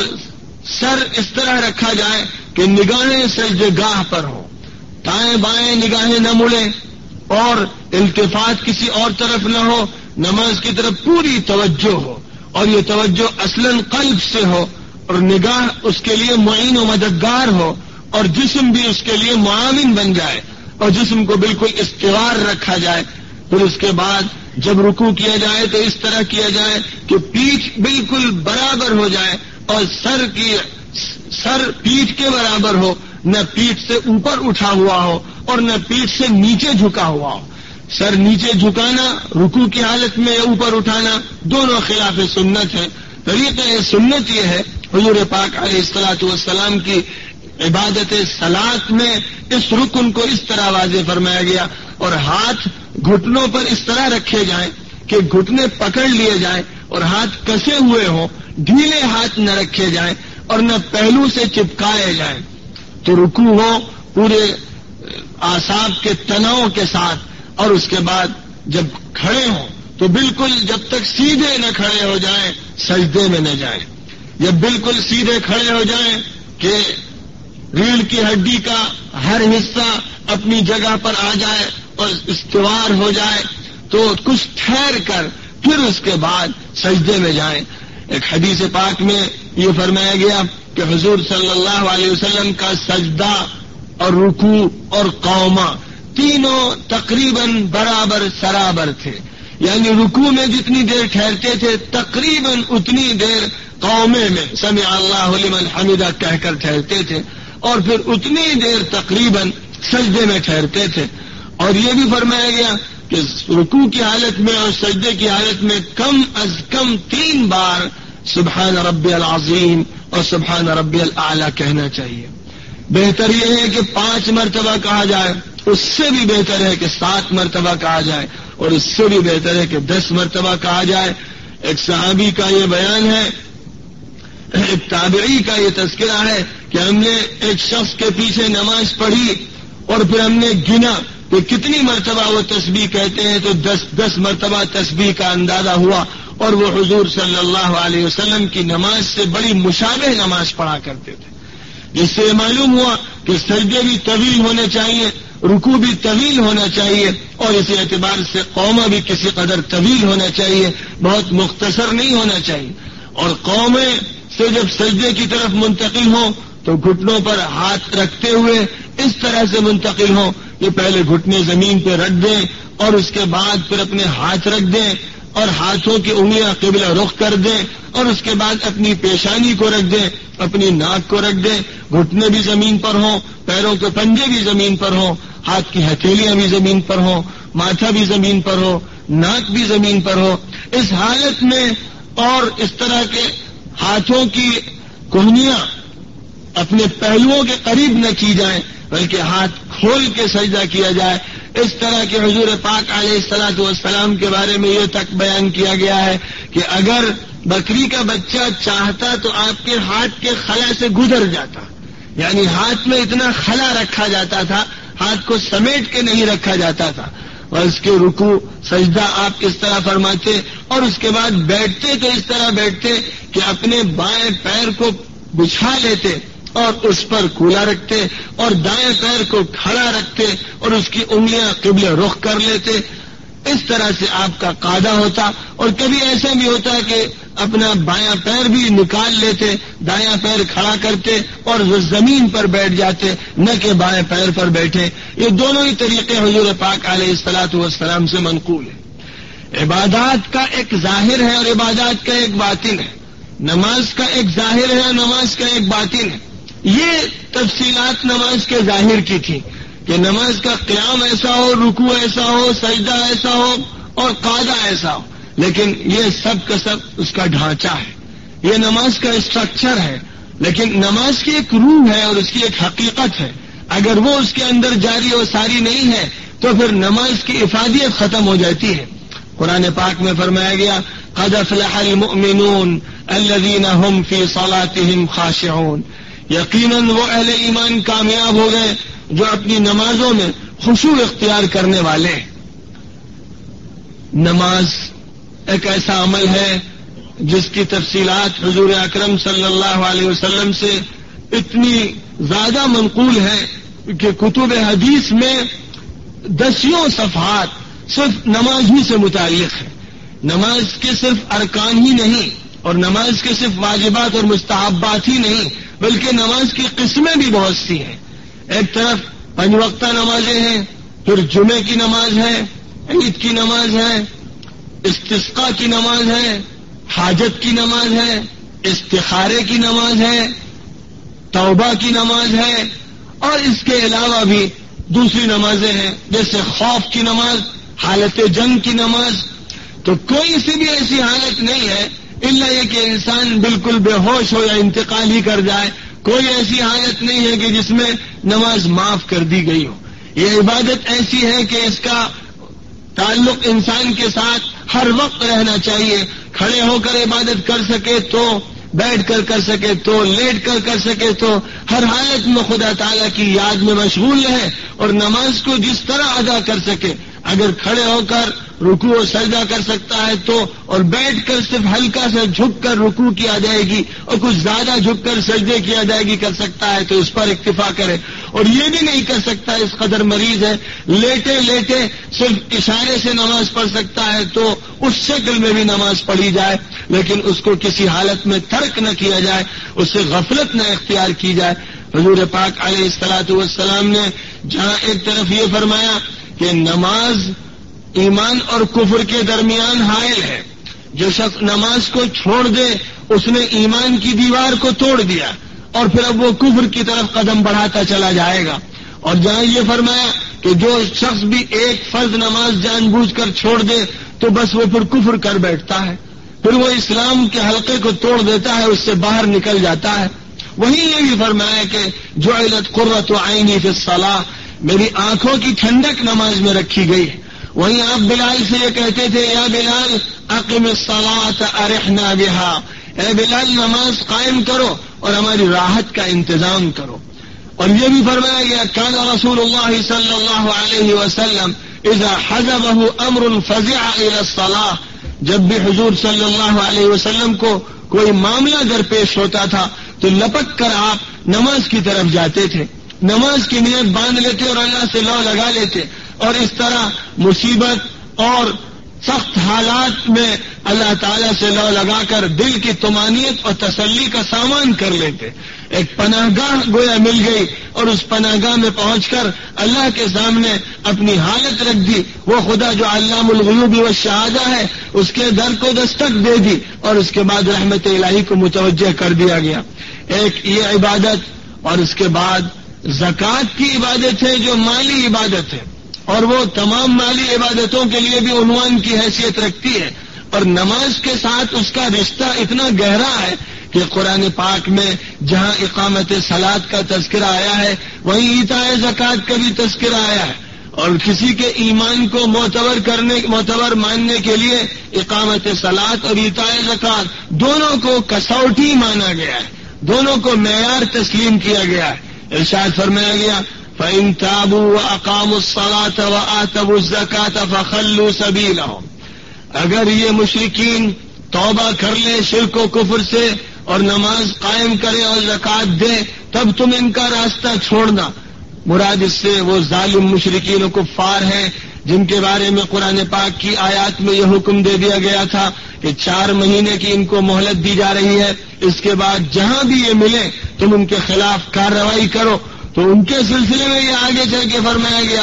سر اس طرح رکھا جائے کہ نگاہیں سجدہ گاہ پر ہوں، دائیں بائیں نگاہیں نہ مڑیں، اور التفات کسی اور طرف نہ ہو، نماز کی طرف پوری توجہ ہو، اور یہ توجہ اصلاً قلب سے ہو، اور نگاہ اس کے لیے معین و مددگار ہو، اور جسم بھی اس کے لیے معاون بن جائے، اور جسم کو بالکل استوار رکھا جائے۔ پھر اس کے بعد جب رکوع کیا جائے تو اس طرح کیا جائے کہ پیٹھ بالکل برابر ہو جائے، اور سر پیٹھ کے برابر ہو، نہ پیٹھ سے اوپر اٹھا ہوا ہو اور نہ پیٹھ سے نیچے جھکا ہوا ہو۔ سر نیچے جھکانا رکوع کی حالت میں یا اوپر اٹھانا دونوں خلاف سنت ہے۔ طریقہ سنت یہ ہے، حضور پاک علیہ الصلوۃ والسلام کی عبادت صلاۃ میں اس رکن کو اس طرح واضح فرمایا گیا، اور ہاتھ گھٹنوں پر اس طرح رکھے جائیں کہ گھٹنے پکڑ لیے جائیں اور ہاتھ کسے ہوئے ہوں، ڈھیلے ہاتھ نہ رکھے جائیں اور نہ پہلو سے چپکائے جائیں۔ تو رکوع ہو پورے اعصاب کے تناؤ کے ساتھ، اور اس کے بعد جب کھڑے ہوں تو بالکل جب تک سیدھے نہ کھڑے ہو جائیں سجدے میں نہ جائیں۔ جب بالکل سیدھے کھڑے ہو جائیں کہ ریڑھ کی ہڈی کا ہر حصہ اپنی جگہ پر آ جائے اور استوار ہو جائے تو کچھ ٹھہر کر پھر اس کے بعد سجدے میں جائیں۔ ایک حدیث پاک میں یہ فرمایا گیا کہ حضور صلی اللہ علیہ وسلم کا سجدہ اور رکوع اور قومہ تینوں تقریباً برابر سرابر تھے، یعنی رکوع میں جتنی دیر ٹھہرتے تھے تقریباً اتنی دیر قومے میں سمع اللہ لمن حمدہ کہہ کر ٹھہرتے تھے، اور پھر اتنی دیر تقریباً سجدے میں ٹھہرتے تھے۔ اور یہ بھی فرمایا گیا کہ رکوع کی حالت میں اور سجدے کی حالت میں کم از کم 3 بار سبحان ربی العظیم اور سبحان ربی الاعلی کہنا چاہیے۔ بہتر یہ ہے کہ 5 مرتبہ کہا جائے، اس سے بھی بہتر ہے کہ 7 مرتبہ کہا جائے، اور اس سے بھی بہتر ہے کہ 10 مرتبہ کہا جائے۔ ایک صحابی کا یہ بیان ہے، ایک تابعی کا یہ تذکرہ ہے کہ ہم نے ایک شخص کے پیچھے نماز پڑھی اور پھر ہم نے گنا کہ کتنی مرتبہ وہ تسبیح کہتے ہیں، تو 10 مرتبہ تسبیح کا اندازہ ہوا، اور وہ حضور صلی اللہ علیہ وسلم کی نماز سے بڑی مشابہ نماز پڑھا کرتے تھے، جس سے معلوم ہوا کہ سجدے بھی طویل ہونے چاہیے، رکوع بھی طویل ہونا چاہیے، اور اسی اعتبار سے قومہ بھی کسی قدر طویل ہونا چاہیے، بہت مختصر نہیں ہونا چاہیے۔ اور قومیں سے جب سجدے کی طرف منتقل ہوں تو گھٹنوں پر ہاتھ رکھتے ہوئے اس طرح سے منتقل ہوں کہ پہلے گھٹنے زمین پہ رکھ دیں اور اس کے بعد پھر اپنے ہاتھ رکھ دیں اور ہاتھوں کی انگلیاں قبلہ رخ کر دیں، اور اس کے بعد اپنی پیشانی کو رکھ دیں، اپنی ناک کو رکھ دیں، گھٹنے بھی زمین پر ہوں، پیروں کے پنجے بھی زمین پر ہوں، ہاتھ کی ہتھیلیاں بھی زمین پر ہوں، ماتھا بھی زمین پر ہو، ناک بھی زمین پر ہو۔ اس حالت میں اور اس طرح کے ہاتھوں کی کہنیاں اپنے پہلوؤں کے قریب نہ کی جائیں بلکہ ہاتھ کھول کے سجدہ کیا جائے۔ اس طرح کے حضور پاک علیہ الصلوۃ والسلام کے بارے میں یہ تک بیان کیا گیا ہے کہ اگر بکری کا بچہ چاہتا تو آپ کے ہاتھ کے خلا سے گزر جاتا، یعنی ہاتھ میں اتنا خلا رکھا جاتا تھا، ہاتھ کو سمیٹ کے نہیں رکھا جاتا تھا، اور اس کے رکوع سجدہ آپ اس طرح فرماتے، اور اس کے بعد بیٹھتے تو اس طرح بیٹھتے کہ اپنے بائیں پیر کو بچھا لیتے اور اس پر کولا رکھتے، اور دائیں پیر کو کھڑا رکھتے اور اس کی انگلیاں قبلہ رخ کر لیتے۔ اس طرح سے آپ کا قاعدہ ہوتا، اور کبھی ایسا بھی ہوتا کہ اپنا بایاں پیر بھی نکال لیتے، دایاں پیر کھڑا کرتے اور وہ زمین پر بیٹھ جاتے، نہ کہ بائیں پیر پر بیٹھے۔ یہ دونوں ہی طریقے حضور پاک علیہ الصلوۃ والسلام سے منقول ہیں۔ عبادات کا ایک ظاہر ہے اور عبادات کا ایک باطن ہے، نماز کا ایک ظاہر ہے اور نماز کا ایک باطن ہے۔ یہ تفصیلات نماز کے ظاہر کی تھی کہ نماز کا قیام ایسا ہو، رکوع ایسا ہو، سجدہ ایسا ہو اور قاعدہ ایسا ہو، لیکن یہ سب کا سب اس کا ڈھانچہ ہے، یہ نماز کا اسٹرکچر ہے، لیکن نماز کی ایک روح ہے اور اس کی ایک حقیقت ہے۔ اگر وہ اس کے اندر جاری و ساری نہیں ہے تو پھر نماز کی افادیت ختم ہو جاتی ہے۔ قرآن پاک میں فرمایا گیا قد افلح المؤمنون الذین هم فی صلاتهم خاشعون، یقیناً وہ اہل ایمان کامیاب ہو گئے جو اپنی نمازوں میں خشوع اختیار کرنے والے ہیں۔ نماز ایک ایسا عمل ہے جس کی تفصیلات حضور اکرم صلی اللہ علیہ وسلم سے اتنی زیادہ منقول ہے کہ کتب حدیث میں 10 صفحات صرف نماز ہی سے متعلق ہے۔ نماز کے صرف ارکان ہی نہیں اور نماز کے صرف واجبات اور مستحبات ہی نہیں، بلکہ نماز کی قسمیں بھی بہت سی ہیں۔ ایک طرف 5 وقتہ نمازیں ہیں، پھر جمعے کی نماز ہے، عید کی نماز ہے، استسقاء کی نماز ہے، حاجت کی نماز ہے، استخارے کی نماز ہے، توبہ کی نماز ہے، اور اس کے علاوہ بھی دوسری نمازیں ہیں جیسے خوف کی نماز، حالت جنگ کی نماز۔ تو کوئی سی بھی ایسی حالت نہیں ہے الا یہ کہ انسان بالکل بے ہوش ہو یا انتقال ہی کر جائے، کوئی ایسی حالت نہیں ہے کہ جس میں نماز معاف کر دی گئی ہو۔ یہ عبادت ایسی ہے کہ اس کا تعلق انسان کے ساتھ ہر وقت رہنا چاہیے، کھڑے ہو کر عبادت کر سکے تو، بیٹھ کر سکے تو، لیٹ کر سکے تو، ہر حالت میں خدا تعالیٰ کی یاد میں مشغول رہے اور نماز کو جس طرح ادا کر سکے۔ اگر کھڑے ہو کر رکوع و سجدہ کر سکتا ہے تو، اور بیٹھ کر صرف ہلکا سا جھک کر رکوع کی ادائیگی اور کچھ زیادہ جھک کر سجدے کی ادائیگی کر سکتا ہے تو اس پر اکتفا کرے، اور یہ بھی نہیں کر سکتا اس قدر مریض ہے، لیٹے لیٹے صرف اشارے سے نماز پڑھ سکتا ہے تو اس شکل میں بھی نماز پڑھی جائے، لیکن اس کو کسی حالت میں ترک نہ کیا جائے، اس سے غفلت نہ اختیار کی جائے۔ حضور پاک علیہ الصلوۃ والسلام نے جہاں ایک طرف یہ فرمایا کہ نماز ایمان اور کفر کے درمیان حائل ہے، جو شخص نماز کو چھوڑ دے اس نے ایمان کی دیوار کو توڑ دیا اور پھر اب وہ کفر کی طرف قدم بڑھاتا چلا جائے گا، اور جہاں یہ فرمایا کہ جو شخص بھی ایک فرض نماز جان بوجھ کر چھوڑ دے تو بس وہ پھر کفر کر بیٹھتا ہے، پھر وہ اسلام کے حلقے کو توڑ دیتا ہے، اس سے باہر نکل جاتا ہے۔ وہیں یہ بھی فرمایا کہ جعلت قرۃ عینی فی الصلاۃ، میری آنکھوں کی ٹھنڈک نماز میں رکھی گئی ہے۔ وہیں آپ بلال سے یہ کہتے تھے یا بلال اقم الصلاۃ ارحنا بہا، اے بلال نماز قائم کرو اور ہماری راحت کا انتظام کرو۔ اور یہ بھی فرمایا گیا کان رسول اللہ صلی اللہ علیہ وسلم اذا حزبه امر فزع الى الصلاۃ، جب بھی حضور صلی اللہ علیہ وسلم کو کوئی معاملہ درپیش ہوتا تھا تو لپک کر آپ نماز کی طرف جاتے تھے، نماز کی نیت باندھ لیتے اور اللہ سے لو لگا لیتے، اور اس طرح مصیبت اور سخت حالات میں اللہ تعالیٰ سے لو لگا کر دل کی طمانینت اور تسلی کا سامان کر لیتے۔ ایک پناہ گاہ گویا مل گئی اور اس پناہ گاہ میں پہنچ کر اللہ کے سامنے اپنی حالت رکھ دی، وہ خدا جو علام الغیوب والشہادہ ہے اس کے در کو دستک دے دی، اور اس کے بعد رحمت الہی کو متوجہ کر دیا گیا۔ ایک یہ عبادت، اور اس کے بعد زکوٰۃ کی عبادت ہے جو مالی عبادت ہے، اور وہ تمام مالی عبادتوں کے لیے بھی عنوان کی حیثیت رکھتی ہے، اور نماز کے ساتھ اس کا رشتہ اتنا گہرا ہے کہ قرآن پاک میں جہاں اقامت صلاۃ کا تذکرہ آیا ہے وہیں ایتاء زکوٰۃ کا بھی تذکرہ آیا ہے، اور کسی کے ایمان کو معتبر ماننے کے لیے اقامت صلاۃ اور ایتاء زکوٰۃ دونوں کو کسوٹی مانا گیا ہے، دونوں کو معیار تسلیم کیا گیا ہے۔ ارشاد فرمایا گیا فَإِن تَابُوا وَأَقَامُوا الصَّلَاةَ وَآتَوُا الزَّكَاةَ فَخَلُّوا سَبِيلَهُمْ، اگر یہ مشرکین توبہ کر لیں شرک و کفر سے اور نماز قائم کرے اور زکوٰۃ دے تب تم ان کا راستہ چھوڑنا۔ مراد اس سے وہ ظالم مشرکین و کفار ہیں جن کے بارے میں قرآن پاک کی آیات میں یہ حکم دے دیا گیا تھا کہ 4 مہینے کی ان کو مہلت دی جا رہی ہے، اس کے بعد جہاں بھی یہ ملے تم ان کے خلاف کارروائی کرو۔ تو ان کے سلسلے میں یہ آگے چل کے فرمایا گیا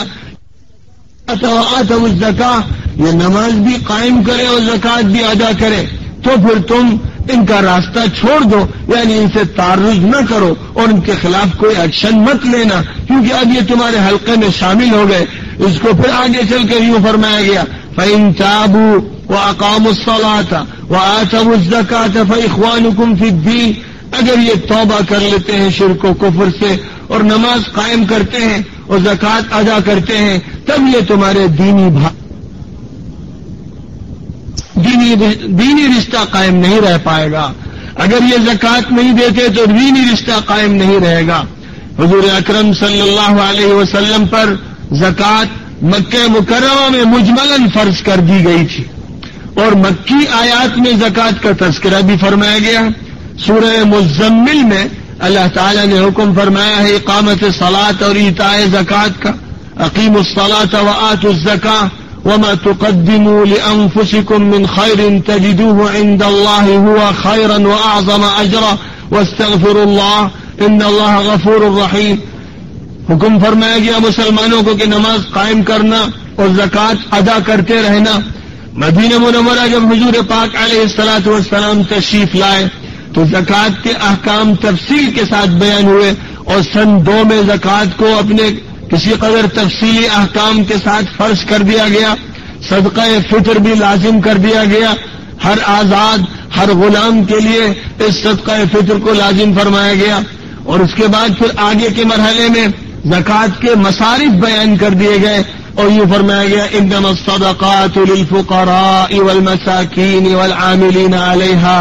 آتوا الزکاۃ، یہ نماز بھی قائم کرے اور زکوٰۃ بھی ادا کرے تو پھر تم ان کا راستہ چھوڑ دو، یعنی ان سے تعرض نہ کرو اور ان کے خلاف کوئی ایکشن مت لینا، کیونکہ اب یہ تمہارے حلقے میں شامل ہو گئے۔ اس کو پھر آگے چل کر یوں فرمایا گیا فَإِن تَابُوا وَأَقَامُوا الصَّلَاةَ وَآتَوُا الزَّكَاةَ فَإِخْوَانُكُمْ فِي الدِّينِ، اگر یہ توبہ کر لیتے ہیں شرک و کفر سے اور نماز قائم کرتے ہیں اور زکوٰۃ ادا کرتے ہیں تب یہ تمہارے دینی رشتہ قائم نہیں رہ پائے گا۔ اگر یہ زکوٰۃ نہیں دیتے تو دینی رشتہ قائم نہیں رہے گا۔ حضور اکرم صلی اللہ علیہ وسلم پر زکوٰۃ مکہ مکرمہ میں مجملاً فرض کر دی گئی تھی، اور مکی آیات میں زکوٰۃ کا تذکرہ بھی فرمایا گیا۔ سورہ مزمل میں اللہ تعالیٰ نے حکم فرمایا ہے اقامت صلاۃ اور ایتاء زکوٰۃ کا، اقیموا الصلاۃ وآتوا الزکاۃ وما تقدموا لأنفسكم من خير تجدوه عند الله هو خيرا وأعظم أجرا واستغفروا الله إن الله غفور رحيم۔ حکم فرمایا گیا مسلمانوں کو کہ نماز قائم کرنا اور زکوٰۃ ادا کرتے رہنا۔ مدینہ منورہ جب حضور پاک علیہ الصلاۃ والسلام تشریف لائے تو زکوٰۃ کے احکام تفصیل کے ساتھ بیان ہوئے، اور سن 2 میں زکوٰۃ کو اپنے کسی قدر تفصیلی احکام کے ساتھ فرض کر دیا گیا۔ صدقہ فطر بھی لازم کر دیا گیا، ہر آزاد ہر غلام کے لیے اس صدقہ فطر کو لازم فرمایا گیا، اور اس کے بعد پھر آگے کے مرحلے میں زکوٰۃ کے مصارف بیان کر دیے گئے، اور یہ فرمایا گیا انما الصدقات للفقراء والمساکین والعاملین علیہا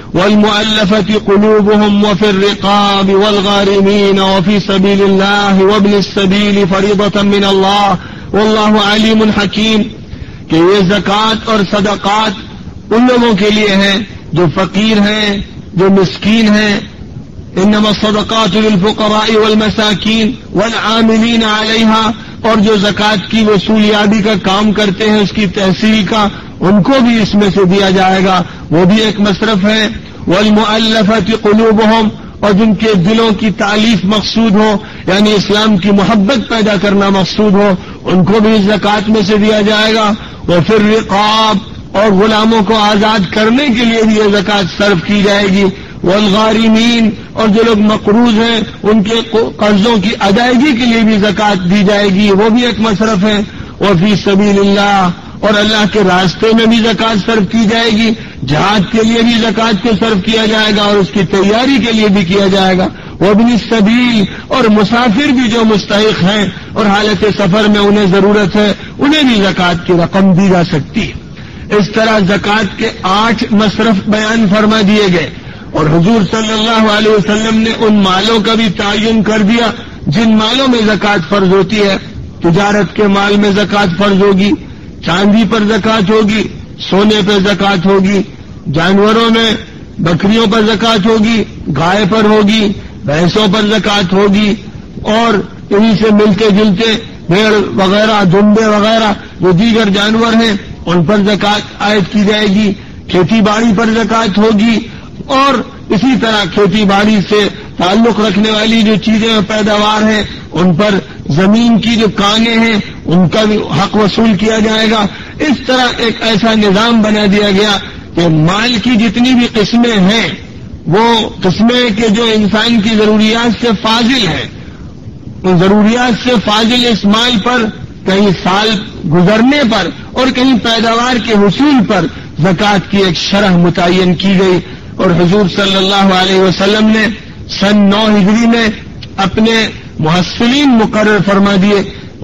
والمؤلفة قلوبهم وفي الرقاب والغارمين وفي سبيل الله وابن السبيل فريضة من الله والله عليم حكيم، کہ یہ زکوٰۃ اور صدقات ان لوگوں کے لیے ہیں جو فقیر ہیں، جو مسکین ہیں۔ انما الصدقات للفقراء والمساکین والعاملین علیہا، اور جو زکوٰۃ کی وصولیابی کا کام کرتے ہیں اس کی تحصیل کا، ان کو بھی اس میں سے دیا جائے گا، وہ بھی ایک مصرف ہے۔ والمؤلفة قلوبهم، اور جن کے دلوں کی تعلیف مقصود ہو، یعنی اسلام کی محبت پیدا کرنا مقصود ہو، ان کو بھی اس زکوٰۃ میں سے دیا جائے گا۔ وفي الرقاب، اور غلاموں کو آزاد کرنے کے لیے بھی یہ زکوٰۃ صرف کی جائے گی۔ والغارمین، اور جو لوگ مقروض ہیں ان کے قرضوں کی ادائیگی کے لیے بھی زکوٰۃ دی جائے گی، وہ بھی ایک مصرف ہے۔ وفی سبیل اللہ، اور اللہ کے راستے میں بھی زکوٰۃ صرف کی جائے گی، جہاد کے لیے بھی زکوٰۃ کو صرف کیا جائے گا اور اس کی تیاری کے لیے بھی کیا جائے گا۔ وابن السبیل، اور مسافر بھی جو مستحق ہیں اور حالت سفر میں انہیں ضرورت ہے انہیں بھی زکوٰۃ کی رقم دی جا سکتی ہے۔ اس طرح زکوٰۃ کے 8 مصرف بیان فرما دیے گئے، اور حضور صلی اللہ علیہ وسلم نے ان مالوں کا بھی تعین کر دیا جن مالوں میں زکوٰۃ فرض ہوتی ہے۔ تجارت کے مال میں زکوٰۃ فرض ہوگی، چاندی پر زکوٰۃ ہوگی، سونے پر زکوٰۃ ہوگی، جانوروں میں بکریوں پر زکوٰۃ ہوگی، گائے پر ہوگی، بھینسوں پر زکوٰۃ ہوگی، اور انہی سے ملتے جلتے بھیڑ وغیرہ، دمبے وغیرہ جو دیگر جانور ہیں ان پر زکوٰۃ عائد کی جائے گی، کھیتی باڑی پر زکوٰۃ ہوگی، اور اسی طرح کھیتی باڑی سے تعلق رکھنے والی جو چیزیں پیداوار ہیں ان پر، زمین کی جو کانیں ہیں ان کا بھی حق وصول کیا جائے گا۔ اس طرح ایک ایسا نظام بنا دیا گیا کہ مال کی جتنی بھی قسمیں ہیں وہ قسمیں کہ جو انسان کی ضروریات سے فاضل ہیں، ان ضروریات سے فاضل اس مال پر کہیں سال گزرنے پر اور کہیں پیداوار کے حصول پر زکوٰۃ کی ایک شرح متعین کی گئی، اور حضور صلی اللہ علیہ وسلم نے سن 9 ہجری میں اپنے محصلین مقرر فرما دیے،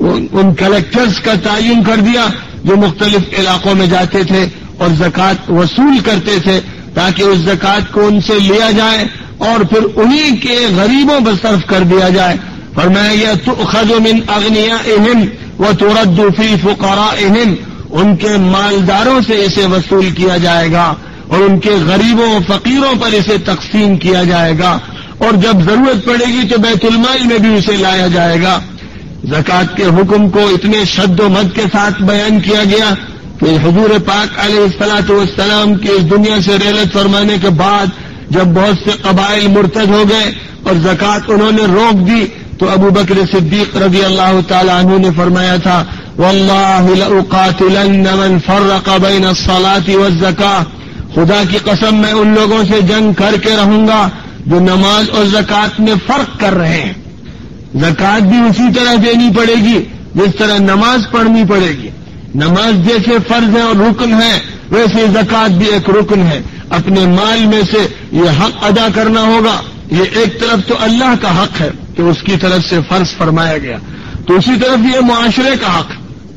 ان کلیکٹرز کا تعین کر دیا جو مختلف علاقوں میں جاتے تھے اور زکوٰۃ وصول کرتے تھے، تاکہ اس زکوٰۃ کو ان سے لیا جائے اور پھر انہی کے غریبوں پر صرف کر دیا جائے۔ فرمایا تؤخذ من اغنیائہم وترد فی فقرائہم، ان کے مالداروں سے اسے وصول کیا جائے گا اور ان کے غریبوں فقیروں پر اسے تقسیم کیا جائے گا، اور جب ضرورت پڑے گی تو بیت المال میں بھی اسے لایا جائے گا۔ زکوٰۃ کے حکم کو اتنے شد و مد کے ساتھ بیان کیا گیا کہ حضور پاک علیہ الصلوۃ والسلام کی اس دنیا سے رحلت فرمانے کے بعد جب بہت سے قبائل مرتد ہو گئے اور زکوٰۃ انہوں نے روک دی تو ابو بکر صدیق رضی اللہ تعالی عنہ نے فرمایا تھا، واللہ لأقاتلن من فرق بین الصلاۃ والزکاۃ، خدا کی قسم میں ان لوگوں سے جنگ کر کے رہوں گا جو نماز اور زکوٰۃ میں فرق کر رہے ہیں۔ زکوٰۃ بھی اسی طرح دینی پڑے گی جس طرح نماز پڑھنی پڑے گی، نماز جیسے فرض ہے اور رکن ہے ویسے زکوٰۃ بھی ایک رکن ہے۔ اپنے مال میں سے یہ حق ادا کرنا ہوگا، یہ ایک طرف تو اللہ کا حق ہے کہ اس کی طرف سے فرض فرمایا گیا، تو اسی طرف یہ معاشرے کا حق،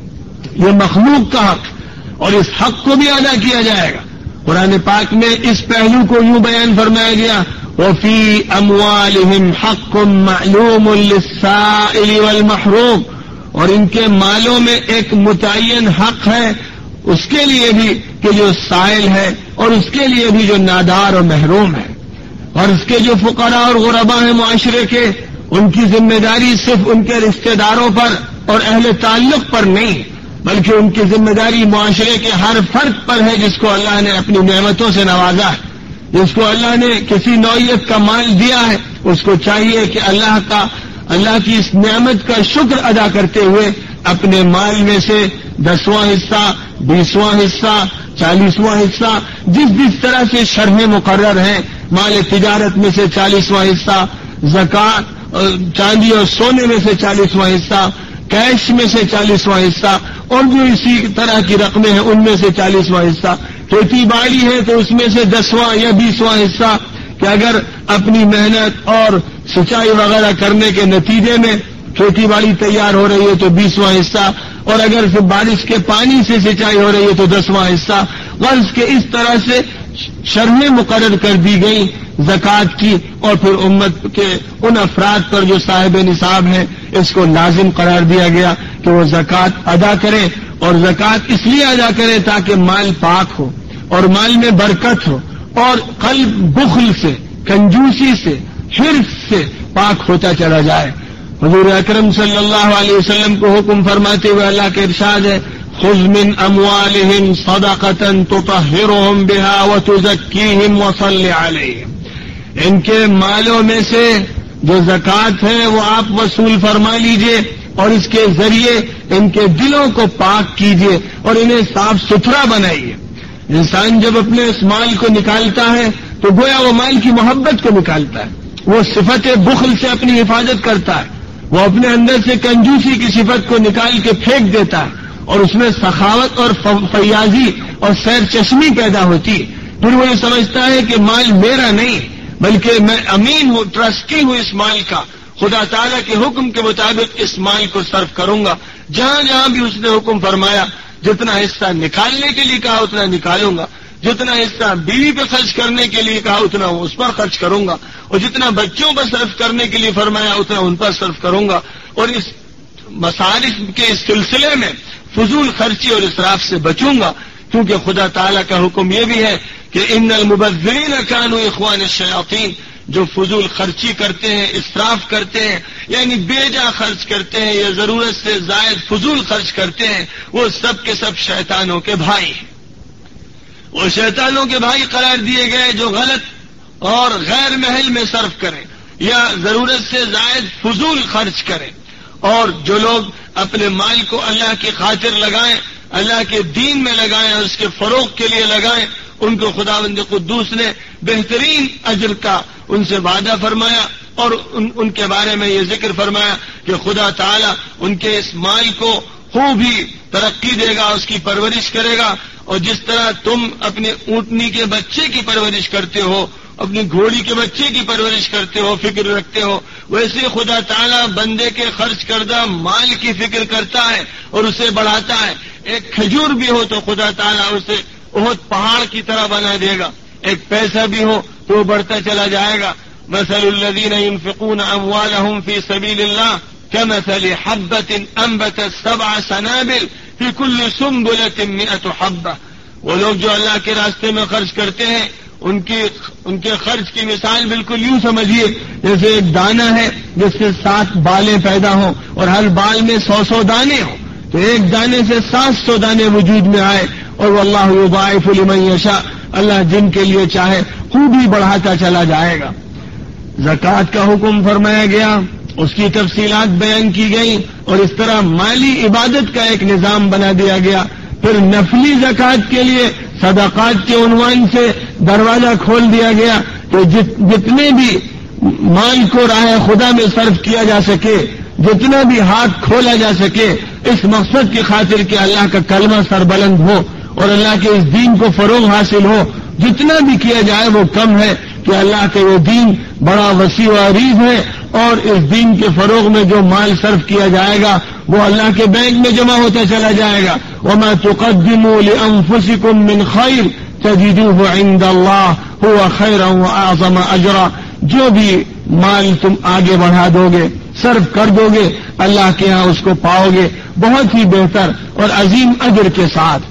یہ مخلوق کا حق، اور اس حق کو بھی ادا کیا جائے گا۔ قرآن پاک میں اس پہلو کو یوں بیان فرمایا گیا، وَفِي أَمْوَالِهِمْ حَقٌّ مَعْلُومٌ لِلسَّائِلِ وَالْمَحْرُومِ، اور ان کے مالوں میں ایک متعین حق ہے اس کے لیے بھی کہ جو سائل ہے اور اس کے لیے بھی جو نادار اور محروم ہے، اور اس کے جو فقراء اور غرباء ہیں معاشرے کے، ان کی ذمہ داری صرف ان کے رشتہ داروں پر اور اہل تعلق پر نہیں، بلکہ ان کی ذمہ داری معاشرے کے ہر فرد پر ہے جس کو اللہ نے اپنی نعمتوں سے نوازا ہے، جس کو اللہ نے کسی نوعیت کا مال دیا ہے، اس کو چاہیے کہ اللہ کی اس نعمت کا شکر ادا کرتے ہوئے اپنے مال میں سے 10واں حصہ، 20واں حصہ، 40واں حصہ، جس طرح سے شرح مقرر ہیں، مال تجارت میں سے 40واں حصہ، زکوٰۃ چاندی اور سونے میں سے 40واں حصہ، کیش میں سے 40واں حصہ، اور جو اسی طرح کی رقمیں ہیں ان میں سے 40واں حصہ، کھیتی باڑی ہے تو اس میں سے 10واں یا 20واں حصہ، کہ اگر اپنی محنت اور سچائی وغیرہ کرنے کے نتیجے میں کھیتی باڑی تیار ہو رہی ہے تو 20واں حصہ، اور اگر بارش کے پانی سے سچائی ہو رہی ہے تو 10واں حصہ، غرض کے اس طرح سے شرحیں مقرر کر دی گئی زکوٰۃ کی، اور پھر امت کے ان افراد پر جو صاحب نصاب ہیں اس کو لازم قرار دیا گیا کہ وہ زکوٰۃ ادا کریں، اور زکوٰۃ اس لیے ادا کریں تاکہ مال پاک ہو اور مال میں برکت ہو اور قلب بخل سے، کنجوسی سے، حرص سے پاک ہوتا چلا جائے۔ حضور اکرم صلی اللہ علیہ وسلم کو حکم فرماتے ہوئے اللہ کے ارشاد ہے، خذ من اموالهم صدقة تطهرهم بها وتزكيهم وصل عليهم، ان کے مالوں میں سے جو زکوٰۃ ہے وہ آپ وصول فرما لیجئے اور اس کے ذریعے ان کے دلوں کو پاک کیجئے اور انہیں صاف ستھرا بنائیے۔ انسان جب اپنے اس مال کو نکالتا ہے تو گویا وہ مال کی محبت کو نکالتا ہے، وہ صفت بخل سے اپنی حفاظت کرتا ہے، وہ اپنے اندر سے کنجوسی کی صفت کو نکال کے پھینک دیتا ہے اور اس میں سخاوت اور فیاضی اور سیر چشمی پیدا ہوتی، پھر وہ یہ سمجھتا ہے کہ مال میرا نہیں بلکہ میں امین ہوں، ٹرسٹی ہوں اس مال کا، خدا تعالیٰ کے حکم کے مطابق اس مال کو صرف کروں گا۔ جہاں جہاں بھی اس نے حکم فرمایا جتنا حصہ نکالنے کے لیے کہا اتنا نکالوں گا، جتنا حصہ بیوی پہ خرچ کرنے کے لیے کہا اتنا اس پر خرچ کروں گا، اور جتنا بچوں پر صرف کرنے کے لیے فرمایا اتنا ان پر صرف کروں گا، اور اس مصارف کے اس سلسلے میں فضول خرچی اور اسراف سے بچوں گا، کیونکہ خدا تعالیٰ کا حکم یہ بھی ہے کہ ان المبذرین کانوا اخوان الشیاطین، جو فضول خرچی کرتے ہیں، اسراف کرتے ہیں، یعنی بے جا خرچ کرتے ہیں یا ضرورت سے زائد فضول خرچ کرتے ہیں، وہ سب کے سب شیطانوں کے بھائی ہیں۔ وہ شیطانوں کے بھائی قرار دیے گئے جو غلط اور غیر محل میں صرف کریں یا ضرورت سے زائد فضول خرچ کریں، اور جو لوگ اپنے مال کو اللہ کی خاطر لگائیں، اللہ کے دین میں لگائیں، اس کے فروغ کے لیے لگائیں، ان کو خداوند قدوس نے بہترین اجر کا ان سے وعدہ فرمایا، اور ان کے بارے میں یہ ذکر فرمایا کہ خدا تعالیٰ ان کے اس مال کو خوب ہی ترقی دے گا، اس کی پرورش کرے گا، اور جس طرح تم اپنے اونٹنی کے بچے کی پرورش کرتے ہو، اپنی گھوڑی کے بچے کی پرورش کرتے ہو، فکر رکھتے ہو، ویسے خدا تعالیٰ بندے کے خرچ کردہ مال کی فکر کرتا ہے اور اسے بڑھاتا ہے۔ ایک کھجور بھی ہو تو خدا تعالیٰ اسے بہت پہاڑ کی طرح بنا دے گا، ایک پیسہ بھی ہو تو وہ بڑھتا چلا جائے گا۔ مثل الذین ينفقون اموالهم فی سبیل اللہ کمثل حبۃ انبتت 7 سنابل فی کل سنبلۃ 100 حبۃ، وہ لوگ جو اللہ کے راستے میں خرچ کرتے ہیں ان کے خرچ کی مثال بالکل یوں سمجھیے جیسے ایک دانہ ہے جس سے 7 بالیں پیدا ہوں اور ہر بال میں 100 دانے ہوں، تو ایک دانے سے 700 دانے وجود میں آئے، اور واللہ یضاعف لمن یشاء، اللہ جن کے لیے چاہے خوب ہی بڑھاتا چلا جائے گا۔ زکوٰۃ کا حکم فرمایا گیا، اس کی تفصیلات بیان کی گئی، اور اس طرح مالی عبادت کا ایک نظام بنا دیا گیا۔ پھر نفلی زکوٰۃ کے لیے صدقات کے عنوان سے دروازہ کھول دیا گیا کہ جتنے بھی مال کو راہ خدا میں صرف کیا جا سکے، جتنا بھی ہاتھ کھولا جا سکے، اس مقصد کی خاطر کہ اللہ کا کلمہ سربلند ہو اور اللہ کے اس دین کو فروغ حاصل ہو، جتنا بھی کیا جائے وہ کم ہے، کہ اللہ کے وہ دین بڑا وسیع و عریض ہے، اور اس دین کے فروغ میں جو مال صرف کیا جائے گا وہ اللہ کے بینک میں جمع ہوتا چلا جائے گا۔ وَمَا تُقَدِّمُوا لِأَنفُسِكُم مِّنْ خَيْرٍ تَجِدُوهُ عِندَ اللَّهِ هُوَ خَيْرًا وَأَعْظَمَ أَجْرًا، جو بھی مال تم آگے بڑھا دو گے، صرف کر دو گے، اللہ کے ہاں اس کو پاؤ گے بہت ہی بہتر اور عظیم اجر کے ساتھ۔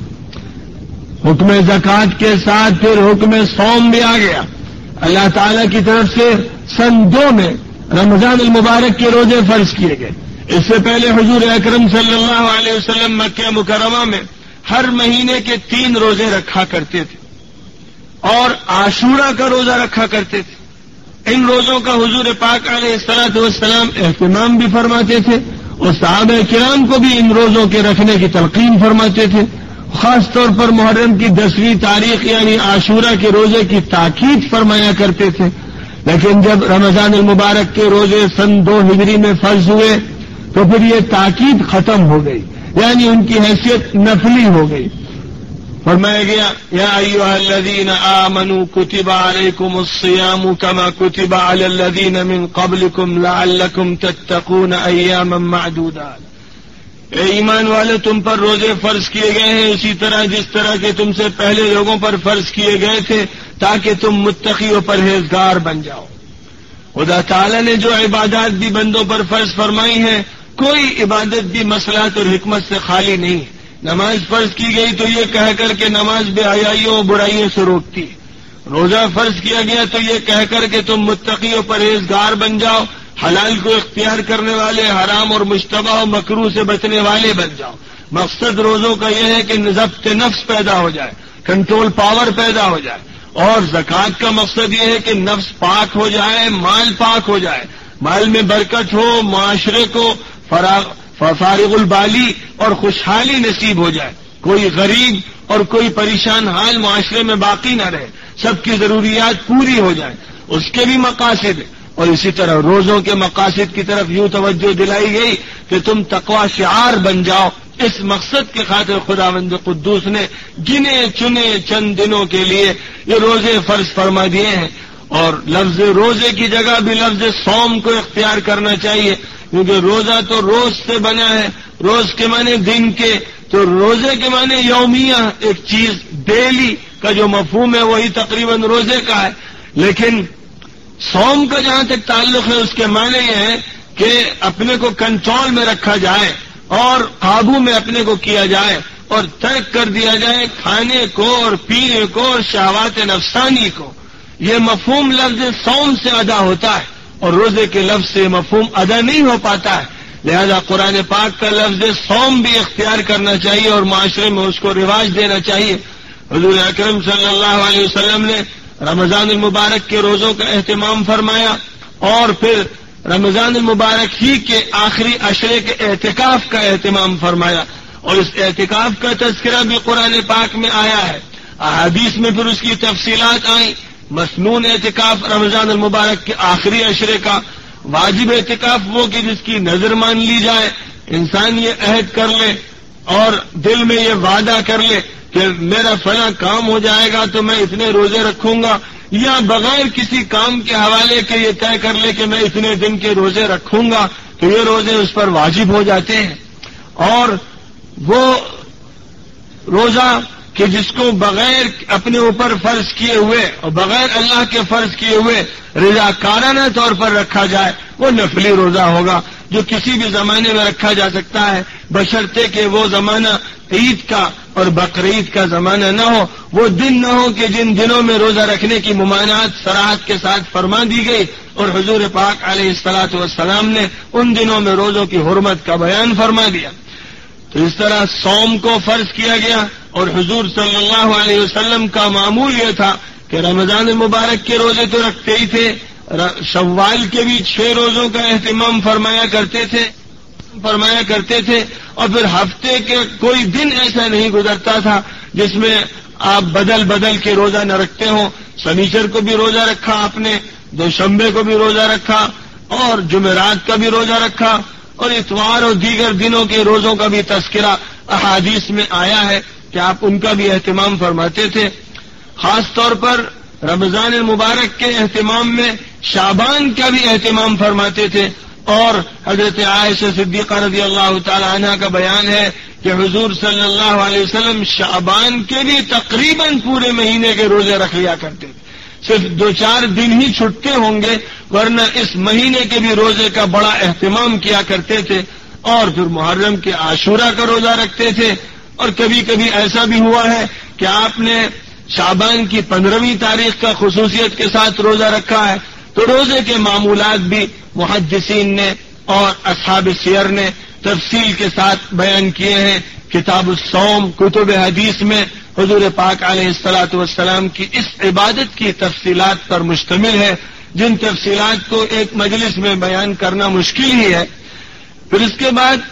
حکم زکوٰۃ کے ساتھ پھر حکم صوم بھی آ گیا۔ اللہ تعالیٰ کی طرف سے سن 2 میں رمضان المبارک کے روزے فرض کیے گئے۔ اس سے پہلے حضور اکرم صلی اللہ علیہ وسلم مکہ مکرمہ میں ہر مہینے کے 3 روزے رکھا کرتے تھے، اور عاشورہ کا روزہ رکھا کرتے تھے۔ ان روزوں کا حضور پاک علیہ الصلوۃ والسلام اہتمام بھی فرماتے تھے، اور صحابہ کرام کو بھی ان روزوں کے رکھنے کی تلقین فرماتے تھے۔ خاص طور پر محرم کی 10ویں تاریخ یعنی عاشورہ کے روزے کی تاکید فرمایا کرتے تھے۔ لیکن جب رمضان المبارک کے روزے سن 2 ہجری میں فرض ہوئے تو پھر یہ تاکید ختم ہو گئی، یعنی ان کی حیثیت نفلی ہو گئی۔ فرمایا گیا یا ایھا الذین آمنوا کتب علیکم الصیام کما کتب علی الذین من قبلکم لعلکم تتقون ایاما معدودات، اے ایمان والے تم پر روزے فرض کیے گئے ہیں اسی طرح جس طرح کہ تم سے پہلے لوگوں پر فرض کیے گئے تھے، تاکہ تم متقی و پرہیزگار بن جاؤ۔ خدا تعالیٰ نے جو عبادات بھی بندوں پر فرض فرمائی ہیں، کوئی عبادت بھی مصلحت اور حکمت سے خالی نہیں ہے۔ نماز فرض کی گئی تو یہ کہہ کر کہ نماز بے حیائیوں اور برائیوں سے روکتی ہے، روزہ فرض کیا گیا تو یہ کہہ کر کہ تم متقی و پرہیزگار بن جاؤ، حلال کو اختیار کرنے والے، حرام اور مشتبہ و مکروہ سے بچنے والے بن جاؤ۔ مقصد روزوں کا یہ ہے کہ ضبط نفس پیدا ہو جائے، کنٹرول پاور پیدا ہو جائے، اور زکوٰۃ کا مقصد یہ ہے کہ نفس پاک ہو جائے، مال پاک ہو جائے، مال میں برکت ہو، معاشرے کو فارغ البالی اور خوشحالی نصیب ہو جائے، کوئی غریب اور کوئی پریشان حال معاشرے میں باقی نہ رہے، سب کی ضروریات پوری ہو جائے، اس کے بھی مقاصد ہیں۔ اور اسی طرح روزوں کے مقاصد کی طرف یوں توجہ دلائی گئی کہ تم تقوی شعار بن جاؤ۔ اس مقصد کی خاطر خداوند قدوس نے گنے چنے چند دنوں کے لیے یہ روزے فرض فرما دیے ہیں، اور لفظ روزے کی جگہ بھی لفظ صوم کو اختیار کرنا چاہیے، کیونکہ روزہ تو روز سے بنا ہے، روز کے معنی دن کے، تو روزے کے معنی یومیہ ایک چیز، ڈیلی کا جو مفہوم ہے وہی تقریباً روزے کا ہے. لیکن صوم کا جہاں تک تعلق ہے اس کے معنی یہ ہے کہ اپنے کو کنٹرول میں رکھا جائے اور قابو میں اپنے کو کیا جائے اور ترک کر دیا جائے کھانے کو اور پینے کو اور شہوات نفسانی کو. یہ مفہوم لفظ صوم سے ادا ہوتا ہے اور روزے کے لفظ سے مفہوم ادا نہیں ہو پاتا ہے. لہذا قرآن پاک کا لفظ صوم بھی اختیار کرنا چاہیے اور معاشرے میں اس کو رواج دینا چاہیے. حضور اکرم صلی اللہ علیہ وسلم نے رمضان المبارک کے روزوں کا اہتمام فرمایا اور پھر رمضان المبارک ہی کے آخری عشرے کے اعتکاف کا اہتمام فرمایا اور اس اعتکاف کا تذکرہ بھی قرآن پاک میں آیا ہے. احادیث میں پھر اس کی تفصیلات آئیں. مسنون اعتکاف رمضان المبارک کے آخری عشرے کا، واجب اعتکاف وہ کہ جس کی نظر مان لی جائے، انسان یہ عہد کر لے اور دل میں یہ وعدہ کر لے کہ میرا فلاں کام ہو جائے گا تو میں اتنے روزے رکھوں گا، یا بغیر کسی کام کے حوالے کے یہ طے کر لے کہ میں اتنے دن کے روزے رکھوں گا، تو یہ روزے اس پر واجب ہو جاتے ہیں. اور وہ روزہ کہ جس کو بغیر اپنے اوپر فرض کیے ہوئے اور بغیر اللہ کے فرض کیے ہوئے رضاکارانہ طور پر رکھا جائے وہ نفلی روزہ ہوگا جو کسی بھی زمانے میں رکھا جا سکتا ہے، بشرطے کہ وہ زمانہ عید کا اور بقرعید کا زمانہ نہ ہو، وہ دن نہ ہو کہ جن دنوں میں روزہ رکھنے کی ممانعت صراحت کے ساتھ فرما دی گئی اور حضور پاک علیہ الصلاۃ والسلام نے ان دنوں میں روزوں کی حرمت کا بیان فرما دیا. تو اس طرح صوم کو فرض کیا گیا اور حضور صلی اللہ علیہ وسلم کا معمول یہ تھا کہ رمضان المبارک کے روزے تو رکھتے ہی تھے، شوال کے بھی 6 روزوں کا اہتمام فرمایا کرتے تھے اور پھر ہفتے کے کوئی دن ایسا نہیں گزرتا تھا جس میں آپ بدل بدل کے روزہ نہ رکھتے ہوں. شنیچر کو بھی روزہ رکھا آپ نے، دوشنبے کو بھی روزہ رکھا اور جمعرات کا بھی روزہ رکھا اور اتوار اور دیگر دنوں کے روزوں کا بھی تذکرہ احادیث میں آیا ہے کہ آپ ان کا بھی اہتمام فرماتے تھے. خاص طور پر رمضان المبارک کے اہتمام میں شعبان کا بھی اہتمام فرماتے تھے اور حضرت عائشہ صدیقہ رضی اللہ تعالی عنہ کا بیان ہے کہ حضور صلی اللہ علیہ وسلم شعبان کے بھی تقریباً پورے مہینے کے روزے رکھ لیا کرتے تھے. صرف 2-4 دن ہی چھٹتے ہوں گے ورنہ اس مہینے کے بھی روزے کا بڑا اہتمام کیا کرتے تھے اور پھر محرم کے عاشورہ کا روزہ رکھتے تھے. اور کبھی کبھی ایسا بھی ہوا ہے کہ آپ نے شعبان کی 15ویں تاریخ کا خصوصیت کے ساتھ روزہ رکھا ہے. تو روزے کے معمولات بھی محدثین نے اور اصحاب سیر نے تفصیل کے ساتھ بیان کیے ہیں. کتاب الصوم کتب حدیث میں حضور پاک علیہ الصلاۃ والسلام کی اس عبادت کی تفصیلات پر مشتمل ہے جن تفصیلات کو ایک مجلس میں بیان کرنا مشکل ہی ہے. پھر اس کے بعد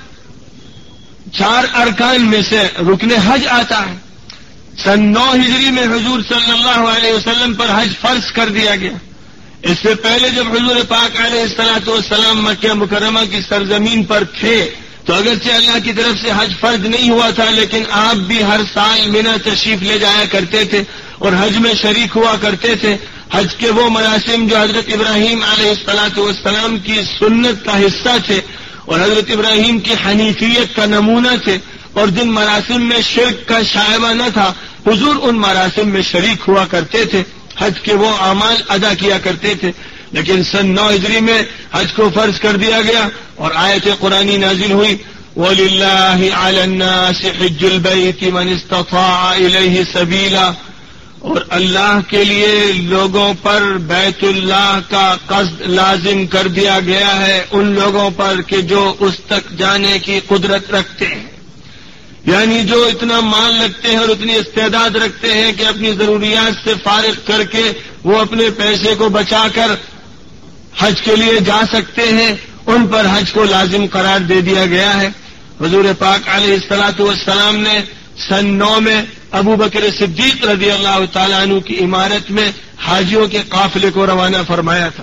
4 ارکان میں سے رکن حج آتا ہے. سن 9 ہجری میں حضور صلی اللہ علیہ وسلم پر حج فرض کر دیا گیا. اس سے پہلے جب حضور پاک علیہ الصلاۃ والسلام مکہ مکرمہ کی سرزمین پر تھے تو اگرچہ اللہ کی طرف سے حج فرض نہیں ہوا تھا لیکن آپ بھی ہر سال مینا تشریف لے جایا کرتے تھے اور حج میں شریک ہوا کرتے تھے. حج کے وہ مراسم جو حضرت ابراہیم علیہ الصلاۃ والسلام کی سنت کا حصہ تھے اور حضرت ابراہیم کی حنیفیت کا نمونہ تھے اور جن مراسم میں شرک کا شائبہ نہ تھا حضور ان مراسم میں شریک ہوا کرتے تھے، حج کے وہ اعمال ادا کیا کرتے تھے. لیکن سن 9 ہجری میں حج کو فرض کر دیا گیا اور آیت قرآنی نازل ہوئی وَلِلَّهِ عَلَى النَّاسِ حِجُّ الْبَيْتِ مَنِ اسْتَطَاعَ إِلَيْهِ سَبِيلًا، اور اللہ کے لیے لوگوں پر بیت اللہ کا قصد لازم کر دیا گیا ہے ان لوگوں پر کہ جو اس تک جانے کی قدرت رکھتے ہیں، یعنی جو اتنا مال رکھتے ہیں اور اتنی استعداد رکھتے ہیں کہ اپنی ضروریات سے فارغ کر کے وہ اپنے پیسے کو بچا کر حج کے لیے جا سکتے ہیں، ان پر حج کو لازم قرار دے دیا گیا ہے. حضور پاک علیہ الصلاۃ والسلام نے سن 9 میں ابو بکر صدیق رضی اللہ تعالیٰ عنہ کی عمارت میں حاجیوں کے قافلے کو روانہ فرمایا تھا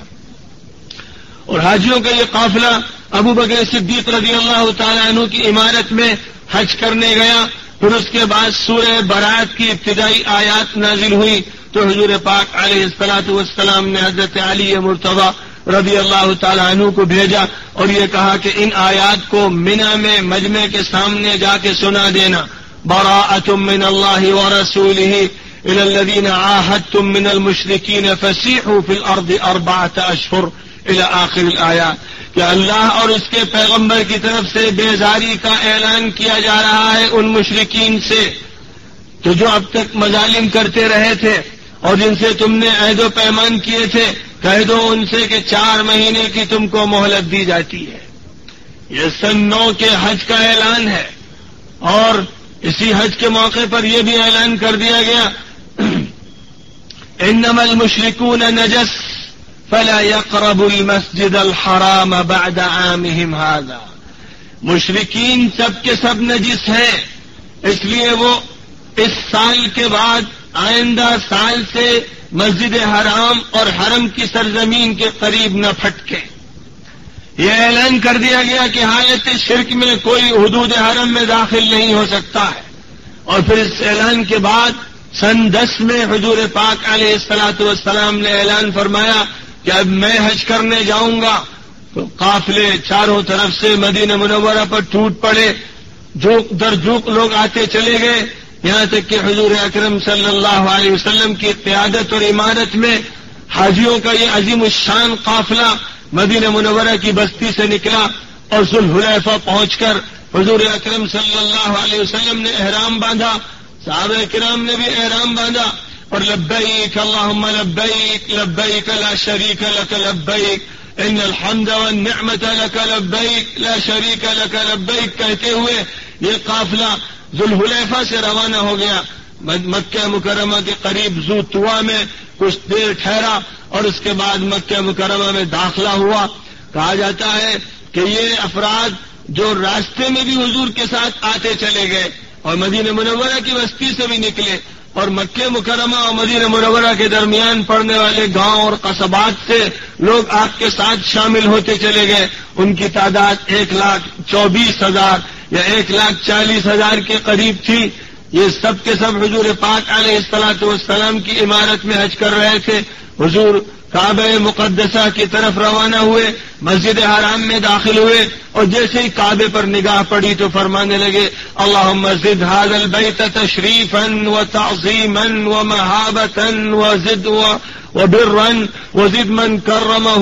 اور حاجیوں کا یہ قافلہ ابو بکر صدیق رضی اللہ تعالیٰ عنہ کی عمارت میں حج کرنے گیا. پھر اس کے بعد سورہ برات کی ابتدائی آیات نازل ہوئی تو حضور پاک علیہ الصلاۃ والسلام نے حضرت علی مرتضیٰ رضی اللہ تعالیٰ عنہ کو بھیجا اور یہ کہا کہ ان آیات کو منا میں مجمع کے سامنے جا کے سنا دینا. براءۃ من اللہ ورسولہ الی الذین عاہدتم من المشرکین فسیحوا فی الارض 4 اشہر الی آخر الآیات. کہ اللہ اور اس کے پیغمبر کی طرف سے بیزاری کا اعلان کیا جا رہا ہے ان مشرکین سے تو جو اب تک مظالم کرتے رہے تھے اور جن سے تم نے عہد و پیمان کیے تھے، کہہ دو ان سے کہ 4 مہینے کی تم کو مہلت دی جاتی ہے. یہ سن 9 کے حج کا اعلان ہے اور اسی حج کے موقع پر یہ بھی اعلان کر دیا گیا انما المشركون نجس فلا يقربوا المسجد الحرام بعد عامهم هذا. مشرکین سب کے سب نجس ہیں، اس لیے وہ اس سال کے بعد آئندہ سال سے مسجد حرام اور حرم کی سرزمین کے قریب نہ پھٹکے. یہ اعلان کر دیا گیا کہ حالت شرک میں کوئی حدود حرم میں داخل نہیں ہو سکتا ہے. اور پھر اس اعلان کے بعد سن 10 میں حضور پاک علیہ الصلوۃ والسلام نے اعلان فرمایا کہ اب میں حج کرنے جاؤں گا. تو قافلے چاروں طرف سے مدینہ منورہ پر ٹوٹ پڑے، جوک در جوک لوگ آتے چلے گئے، یہاں تک کہ حضور اکرم صلی اللہ علیہ وسلم کی قیادت اور امارت میں حاجیوں کا یہ عظیم الشان قافلہ مدینہ منورہ کی بستی سے نکلا اور ذوالحلیفہ پہنچ کر حضور اکرم صلی اللہ علیہ وسلم نے احرام باندھا، صحابہ کرام نے بھی احرام باندھا اور لبیک اللہم لبیک لبیک لا شریک لک لبیک ان الحمد والنعمت لک لبیک لا شریک لک لبیک کہتے ہوئے یہ قافلہ ذوالحلیفہ سے روانہ ہو گیا. مکہ مکرمہ کے قریب ذو طوا میں کچھ دیر ٹھہرا اور اس کے بعد مکہ مکرمہ میں داخلہ ہوا. کہا جاتا ہے کہ یہ افراد جو راستے میں بھی حضور کے ساتھ آتے چلے گئے اور مدینہ منورہ کی بستی سے بھی نکلے اور مکہ مکرمہ اور مدینہ منورہ کے درمیان پڑنے والے گاؤں اور قصبات سے لوگ آپ کے ساتھ شامل ہوتے چلے گئے. ان کی تعداد 1,24,000 یا 1,40,000 کے قریب تھی. یہ سب کے سب حضور پاک علیہ الصلوۃ والسلام کی عمارت میں حج کر رہے تھے. حضور کعبہ مقدسہ کی طرف روانہ ہوئے، مسجد حرام میں داخل ہوئے اور جیسے ہی کعبے پر نگاہ پڑی تو فرمانے لگے اللہم زد هذا البیت تشریفا وتعظیما ومہابتا وزد وبرا وزد من کرمہ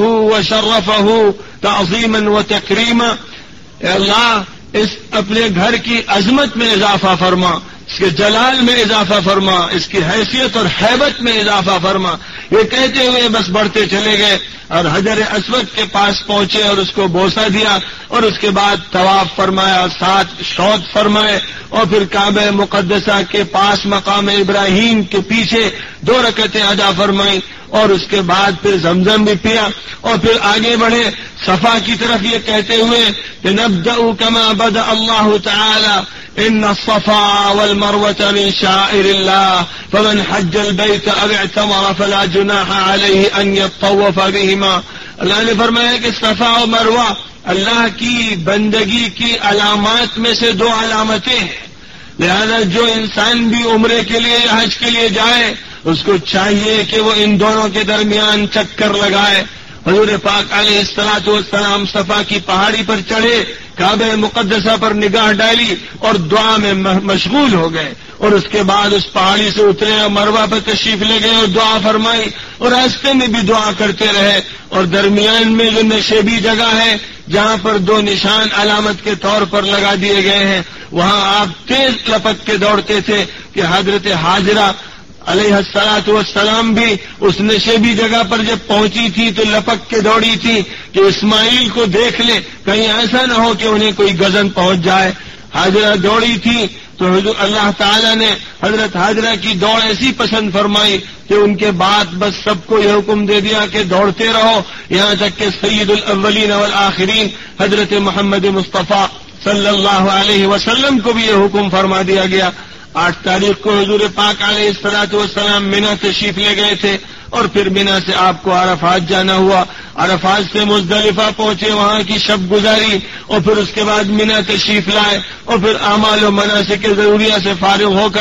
وشرفہ تعظیما وتکریما. اے اللہ اس اپنے گھر کی عظمت میں اضافہ فرما، اس کے جلال میں اضافہ فرما، اس کی حیثیت اور ہیبت میں اضافہ فرما. یہ کہتے ہوئے بس بڑھتے چلے گئے اور حجر اسود کے پاس پہنچے اور اس کو بوسہ دیا اور اس کے بعد طواف فرمایا، 7 شوط فرمائے اور پھر کعبہ مقدسہ کے پاس مقام ابراہیم کے پیچھے 2 رکعتیں ادا فرمائیں اور اس کے بعد پھر زمزم بھی پیا اور پھر آگے بڑھے صفا کی طرف یہ کہتے ہوئے کہ نبدأ كما بدأ اللہ تعالی ان الصفا والمروة من شعائر اللہ فمن حج البیت او اعتمر فلا جناح علیہ ان يطوف بهما. اللہ نے فرمایا کہ صفا و مروہ اللہ کی بندگی کی علامات میں سے 2 علامتیں ہیں، لہذا جو انسان بھی عمرے کے لیے یا حج کے لیے جائے اس کو چاہیے کہ وہ ان دونوں کے درمیان چکر لگائے. حضور پاک علیہ الصلوۃ والسلام صفا کی پہاڑی پر چڑھے، کعبہ مقدسہ پر نگاہ ڈالی اور دعا میں مشغول ہو گئے اور اس کے بعد اس پہاڑی سے اترے اور مروہ پر تشریف لے گئے اور دعا فرمائی اور راستے میں بھی دعا کرتے رہے. اور درمیان میں جو نشیبی جگہ ہے جہاں پر 2 نشان علامت کے طور پر لگا دیے گئے ہیں وہاں آپ تیز لپک کے دوڑتے تھے کہ حضرت حاجرہ علیہ الصلوۃ والسلام بھی اس نشیبی جگہ پر جب پہنچی تھی تو لپک کے دوڑی تھی کہ اسماعیل کو دیکھ لے، کہیں ایسا نہ ہو کہ انہیں کوئی گزن پہنچ جائے. حاجرہ دوڑی تھی تو حضور اللہ تعالیٰ نے حضرت حاجرہ کی دوڑ ایسی پسند فرمائی کہ ان کے بعد بس سب کو یہ حکم دے دیا کہ دوڑتے رہو، یہاں تک کہ سید الاولین والآخرین حضرت محمد مصطفیٰ صلی اللہ علیہ وسلم کو بھی یہ حکم فرما دیا گیا. 8 تاریخ کو حضور پاک علیہ الصلوۃ والسلام منا تشریف لے گئے تھے اور پھر منا سے آپ کو عرفات جانا ہوا. عرفات سے مزدلفہ پہنچے، وہاں کی شب گزاری اور پھر اس کے بعد منا تشریف لائے اور پھر اعمال و مناسک کے ضروریات سے فارغ ہو کر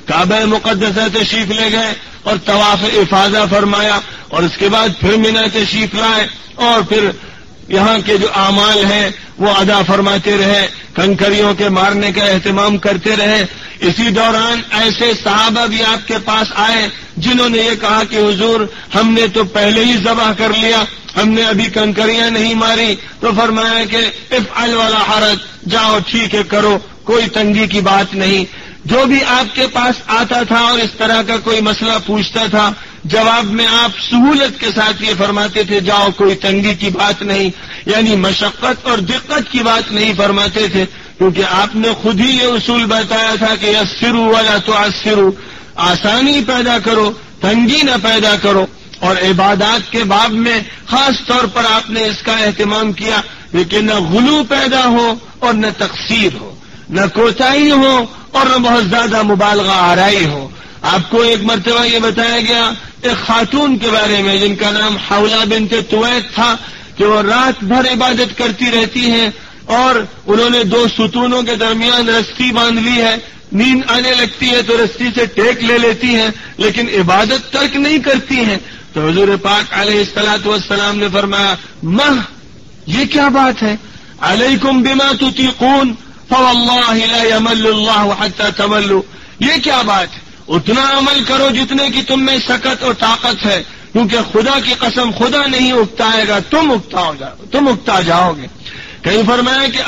کعبہ مقدسہ تشریف لے گئے اور طواف افاضہ فرمایا، اور اس کے بعد پھر مینا تشریف لائے اور پھر یہاں کے جو اعمال ہیں وہ ادا فرماتے رہے، کنکریوں کے مارنے کا اہتمام کرتے رہے۔ اسی دوران ایسے صحابہ بھی آپ کے پاس آئے جنہوں نے یہ کہا کہ حضور ہم نے تو پہلے ہی ذبح کر لیا، ہم نے ابھی کنکریاں نہیں ماری۔ تو فرمایا کہ افعل ولا حرج، جاؤ ٹھیک ہے کرو، کوئی تنگی کی بات نہیں۔ جو بھی آپ کے پاس آتا تھا اور اس طرح کا کوئی مسئلہ پوچھتا تھا، جواب میں آپ سہولت کے ساتھ یہ فرماتے تھے جاؤ کوئی تنگی کی بات نہیں، یعنی مشقت اور دقت کی بات نہیں فرماتے تھے، کیونکہ آپ نے خود ہی یہ اصول بتایا تھا کہ یسروا ولا تعسروا، آسانی پیدا کرو تنگی نہ پیدا کرو۔ اور عبادات کے باب میں خاص طور پر آپ نے اس کا اہتمام کیا لیکن نہ غلو پیدا ہو اور نہ تقصیر ہو، نہ کوتاہی ہو اور نہ بہت زیادہ مبالغہ آرائی ہو۔ آپ کو ایک مرتبہ یہ بتایا گیا ایک خاتون کے بارے میں جن کا نام حولہ بنت طویق تھا کہ وہ رات بھر عبادت کرتی رہتی ہیں اور انہوں نے 2 ستونوں کے درمیان رسی باندھ لی ہے، نیند آنے لگتی ہے تو رسی سے ٹیک لے لیتی ہیں لیکن عبادت ترک نہیں کرتی ہیں۔ تو حضور پاک علیہ الصلوۃ والسلام نے فرمایا یہ کیا بات ہے، علیکم بما تطیقون فواللہ لا یمل اللہ حتی تملوا، یہ کیا بات ہے، اتنا عمل کرو جتنے کی تم میں سکت اور طاقت ہے، کیونکہ خدا کی قسم خدا نہیں اکتائے گا، تم اکتا جاؤ گے۔ کہیں فرمایا کہ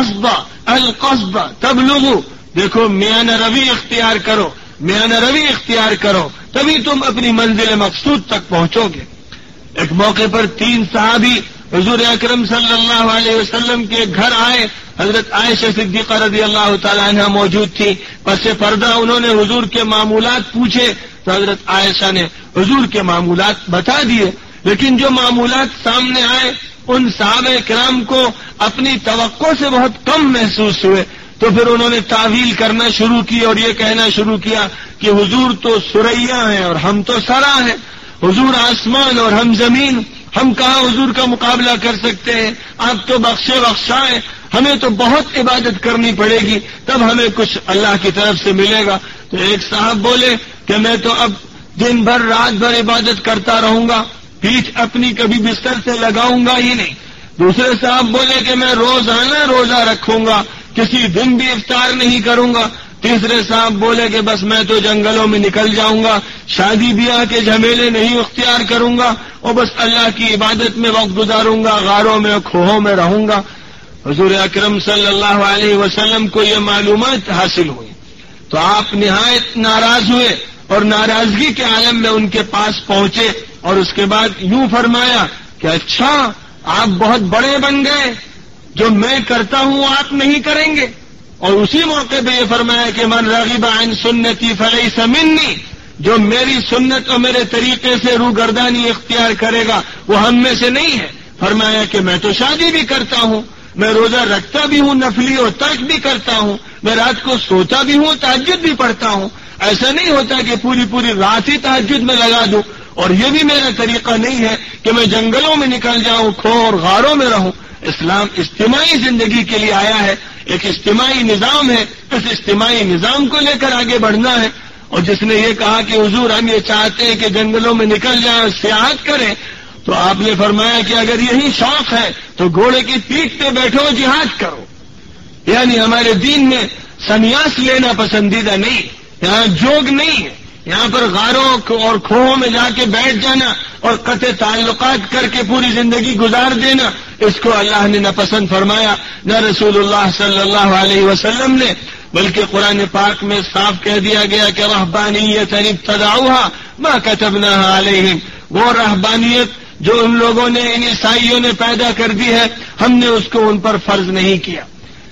القصد تبلغوا، دیکھو میانہ روی اختیار کرو، میانہ روی اختیار کرو تبھی تم اپنی منزل مقصود تک پہنچو گے۔ ایک موقع پر 3 صحابی حضور اکرم صلی اللہ علیہ وسلم کے گھر آئے، حضرت عائشہ صدیقہ رضی اللہ تعالی عنہا موجود تھی، پس پردہ انہوں نے حضور کے معمولات پوچھے تو حضرت عائشہ نے حضور کے معمولات بتا دیے، لیکن جو معمولات سامنے آئے ان صحابہ کرام کو اپنی توقع سے بہت کم محسوس ہوئے، تو پھر انہوں نے تعویل کرنا شروع کی اور یہ کہنا شروع کیا کہ حضور تو ثریا ہیں اور ہم تو سرا ہیں، حضور آسمان اور ہم زمین، ہم کہاں حضور کا مقابلہ کر سکتے ہیں، آپ تو بخشائیں، ہمیں تو بہت عبادت کرنی پڑے گی تب ہمیں کچھ اللہ کی طرف سے ملے گا۔ تو ایک صاحب بولے کہ میں تو اب دن بھر رات بھر عبادت کرتا رہوں گا، پیٹھ اپنی کبھی بستر سے لگاؤں گا ہی نہیں۔ دوسرے صاحب بولے کہ میں روزانہ روزہ رکھوں گا، کسی دن بھی افطار نہیں کروں گا۔ تیسرے صاحب بولے کہ بس میں تو جنگلوں میں نکل جاؤں گا، شادی بیاہ کے جھمیلے نہیں اختیار کروں گا اور بس اللہ کی عبادت میں وقت گزاروں گا، غاروں میں اور کھوہوں میں رہوں گا۔ حضور اکرم صلی اللہ علیہ وسلم کو یہ معلومات حاصل ہوئی تو آپ نہایت ناراض ہوئے اور ناراضگی کے عالم میں ان کے پاس پہنچے اور اس کے بعد یوں فرمایا کہ اچھا آپ بہت بڑے بن گئے، جو میں کرتا ہوں آپ نہیں کریں گے۔ اور اسی موقع پہ یہ فرمایا کہ من رغب عن سنتی فلیس منی، جو میری سنت اور میرے طریقے سے روگردانی اختیار کرے گا وہ ہم میں سے نہیں ہے۔ فرمایا کہ میں تو شادی بھی کرتا ہوں، میں روزہ رکھتا بھی ہوں، نفلی اور ترک بھی کرتا ہوں، میں رات کو سوتا بھی ہوں، تہجد بھی پڑھتا ہوں، ایسا نہیں ہوتا کہ پوری رات ہی تہجد میں لگا دوں، اور یہ بھی میرا طریقہ نہیں ہے کہ میں جنگلوں میں نکل جاؤں، کھو اور غاروں میں رہوں۔ اسلام اجتماعی زندگی کے لیے آیا ہے، ایک اجتماعی نظام ہے، اس اجتماعی نظام کو لے کر آگے بڑھنا ہے۔ اور جس نے یہ کہا کہ حضور ہم یہ چاہتے ہیں کہ جنگلوں میں نکل جائیں اور سیاحت کریں، تو آپ نے فرمایا کہ اگر یہی شوق ہے تو گھوڑے کی پیٹھ پہ بیٹھو جہاد کرو۔ یعنی ہمارے دین میں سنیاس لینا پسندیدہ نہیں، یہاں جوگ نہیں ہے، یہاں پر غاروں اور کھوہوں میں جا کے بیٹھ جانا اور قطع تعلقات کر کے پوری زندگی گزار دینا، اس کو اللہ نے نہ پسند فرمایا، نہ رسول اللہ صلی اللہ علیہ وسلم نے، بلکہ قرآن پاک میں صاف کہہ دیا گیا کہ رہبانیت ابتدعوها ما كتبناها علیہم، وہ رہبانیت جو ان لوگوں نے، ان عیسائیوں نے پیدا کر دی ہے، ہم نے اس کو ان پر فرض نہیں کیا۔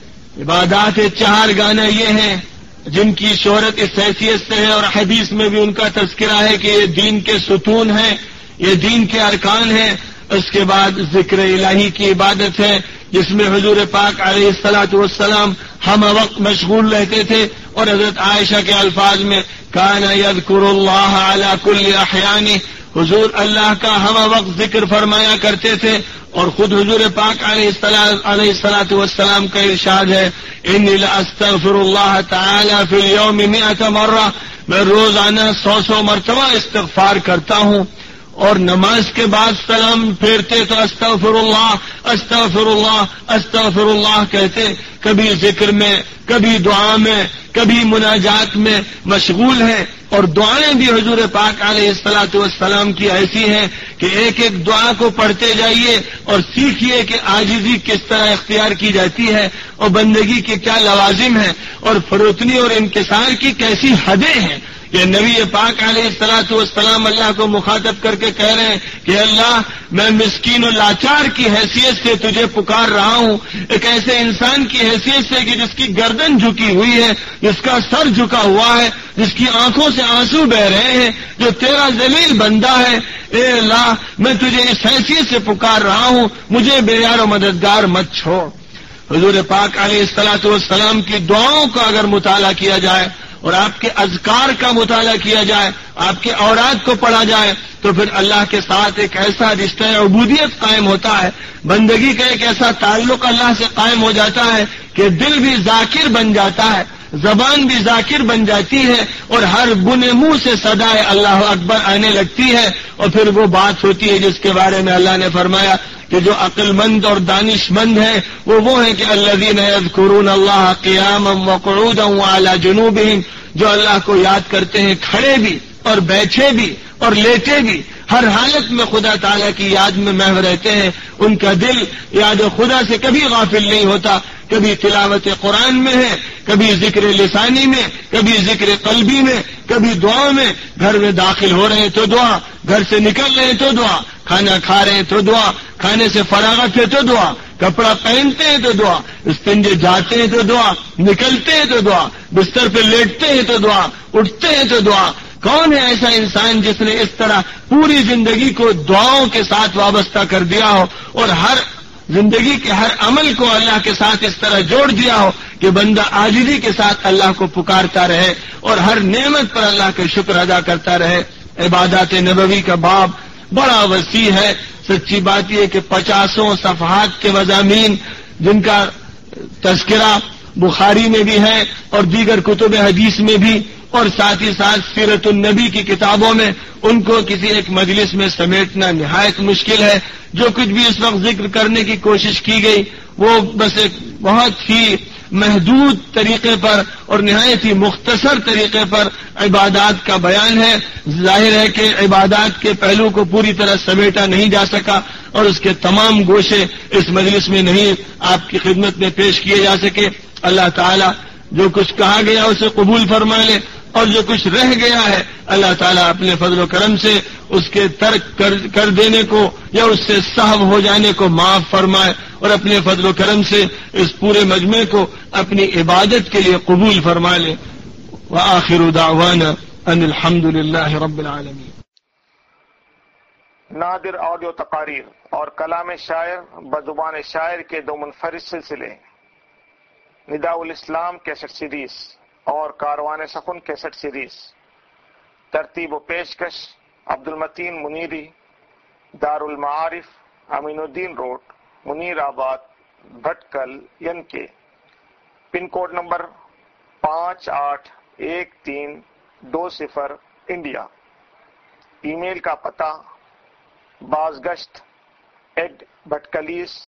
عبادات 4 گانا یہ ہیں جن کی شہرت اس حیثیت سے ہے اور حدیث میں بھی ان کا تذکرہ ہے کہ یہ دین کے ستون ہیں، یہ دین کے ارکان ہیں۔ اس کے بعد ذکر الہی کی عبادت ہے جس میں حضور پاک علیہ الصلوۃ والسلام ہم وقت مشغول رہتے تھے، اور حضرت عائشہ کے الفاظ میں کان یذکر اللہ علی کل احیانہ، حضور اللہ کا ہم وقت ذکر فرمایا کرتے تھے اور خود حضور پاک علیہ الصلوۃ والسلام کا ارشاد ہے انی لاستغفر اللہ تعالی فی اليوم 100 مرہ، میں روزانہ 100 مرتبہ استغفار کرتا ہوں، اور نماز کے بعد سلام پھیرتے تو استغفر اللہ استغفر اللہ استغفر اللہ کہتے، کبھی ذکر میں، کبھی دعا میں، کبھی مناجات میں مشغول ہیں۔ اور دعائیں بھی حضور پاک علیہ الصلوۃ والسلام کی ایسی ہیں کہ ایک ایک دعا کو پڑھتے جائیے اور سیکھیے کہ عاجزی کس طرح اختیار کی جاتی ہے اور بندگی کے کیا لوازم ہیں اور فروتنی اور انکسار کی کیسی حدیں ہیں۔ یہ نبی پاک علیہ الصلوۃ والسلام اللہ کو مخاطب کر کے کہہ رہے ہیں کہ اللہ میں مسکین و لاچار کی حیثیت سے تجھے پکار رہا ہوں، ایک ایسے انسان کی حیثیت سے کہ جس کی گردن جھکی ہوئی ہے، جس کا سر جھکا ہوا ہے، جس کی آنکھوں سے آنسو بہ رہے ہیں، جو تیرا ذلیل بندہ ہے۔ اے اللہ میں تجھے اس حیثیت سے پکار رہا ہوں، مجھے بے یار و مددگار مت چھوڑ۔ حضور پاک علیہ الصلوۃ والسلام کی دعاؤں کا اگر مطالعہ کیا جائے اور آپ کے اذکار کا مطالعہ کیا جائے، آپ کے اوراد کو پڑھا جائے، تو پھر اللہ کے ساتھ ایک ایسا رشتہ عبودیت قائم ہوتا ہے، بندگی کا ایک ایسا تعلق اللہ سے قائم ہو جاتا ہے کہ دل بھی ذاکر بن جاتا ہے، زبان بھی ذاکر بن جاتی ہے، اور ہر بنے منہ سے صدائے اللہ اکبر آنے لگتی ہے، اور پھر وہ بات ہوتی ہے جس کے بارے میں اللہ نے فرمایا کہ جو عقل مند اور دانش مند ہیں وہ ہیں کہ الذین یذکرون اللہ قیاما وقعودا وعلی جنوبہم، جو اللہ کو یاد کرتے ہیں کھڑے بھی اور بیٹھے بھی اور لیٹے بھی، ہر حالت میں خدا تعالیٰ کی یاد میں محو رہتے ہیں۔ ان کا دل یاد خدا سے کبھی غافل نہیں ہوتا، کبھی تلاوت قرآن میں ہے، کبھی ذکر لسانی میں، کبھی ذکر قلبی میں، کبھی دعا میں، گھر میں داخل ہو رہے ہیں تو دعا، گھر سے نکل رہے ہیں تو دعا، کھانا کھا رہے ہیں تو دعا، کھانے سے فراغت ہے تو دعا، کپڑا پہنتے ہیں تو دعا، استنجے جاتے ہیں تو دعا، نکلتے ہیں تو دعا، بستر پہ لیٹتے ہیں تو دعا، اٹھتے ہیں تو دعا۔ کون ہے ایسا انسان جس نے اس طرح پوری زندگی کو دعاؤں کے ساتھ وابستہ کر دیا ہو اور ہر زندگی کے ہر عمل کو اللہ کے ساتھ اس طرح جوڑ دیا ہو کہ بندہ عاجزی کے ساتھ اللہ کو پکارتا رہے اور ہر نعمت پر اللہ کا شکر ادا کرتا رہے۔ عبادات نبوی کا باب بڑا وسیع ہے۔ سچی بات یہ کہ 50 صفحات کے مضامین جن کا تذکرہ بخاری میں بھی ہے اور دیگر کتب حدیث میں بھی، اور ساتھ ہی ساتھ سیرت النبی کی کتابوں میں، ان کو کسی ایک مجلس میں سمیٹنا نہایت مشکل ہے۔ جو کچھ بھی اس وقت ذکر کرنے کی کوشش کی گئی وہ بس ایک بہت ہی محدود طریقے پر اور نہایت ہی مختصر طریقے پر عبادات کا بیان ہے۔ ظاہر ہے کہ عبادات کے پہلو کو پوری طرح سمیٹا نہیں جا سکا اور اس کے تمام گوشے اس مجلس میں نہیں آپ کی خدمت میں پیش کیے جا سکے۔ اللہ تعالیٰ جو کچھ کہا گیا اسے قبول فرما لے، اور جو کچھ رہ گیا ہے اللہ تعالیٰ اپنے فضل و کرم سے اس کے ترک کر دینے کو یا اس سے سہو ہو جانے کو معاف فرمائے، اور اپنے فضل و کرم سے اس پورے مجمع کو اپنی عبادت کے لیے قبول فرما لے۔ وآخر دعوانا ان الحمد للہ رب العالمین۔ نادر آڈیو تقاریر اور کلام شاعر بزبان شاعر کے 2 منفرد سلسلے، نداء الاسلام کیسٹ سیریز اور کاروان سخن کیسٹ سیریز، ترتیب و پیشکش عبد المتین منیری، دار المعارف امین الدین روڈ، منیر آباد، بھٹکل، ین-کے، pin code number 581320، India. Email کا پتہ بازگشت@bhatkalis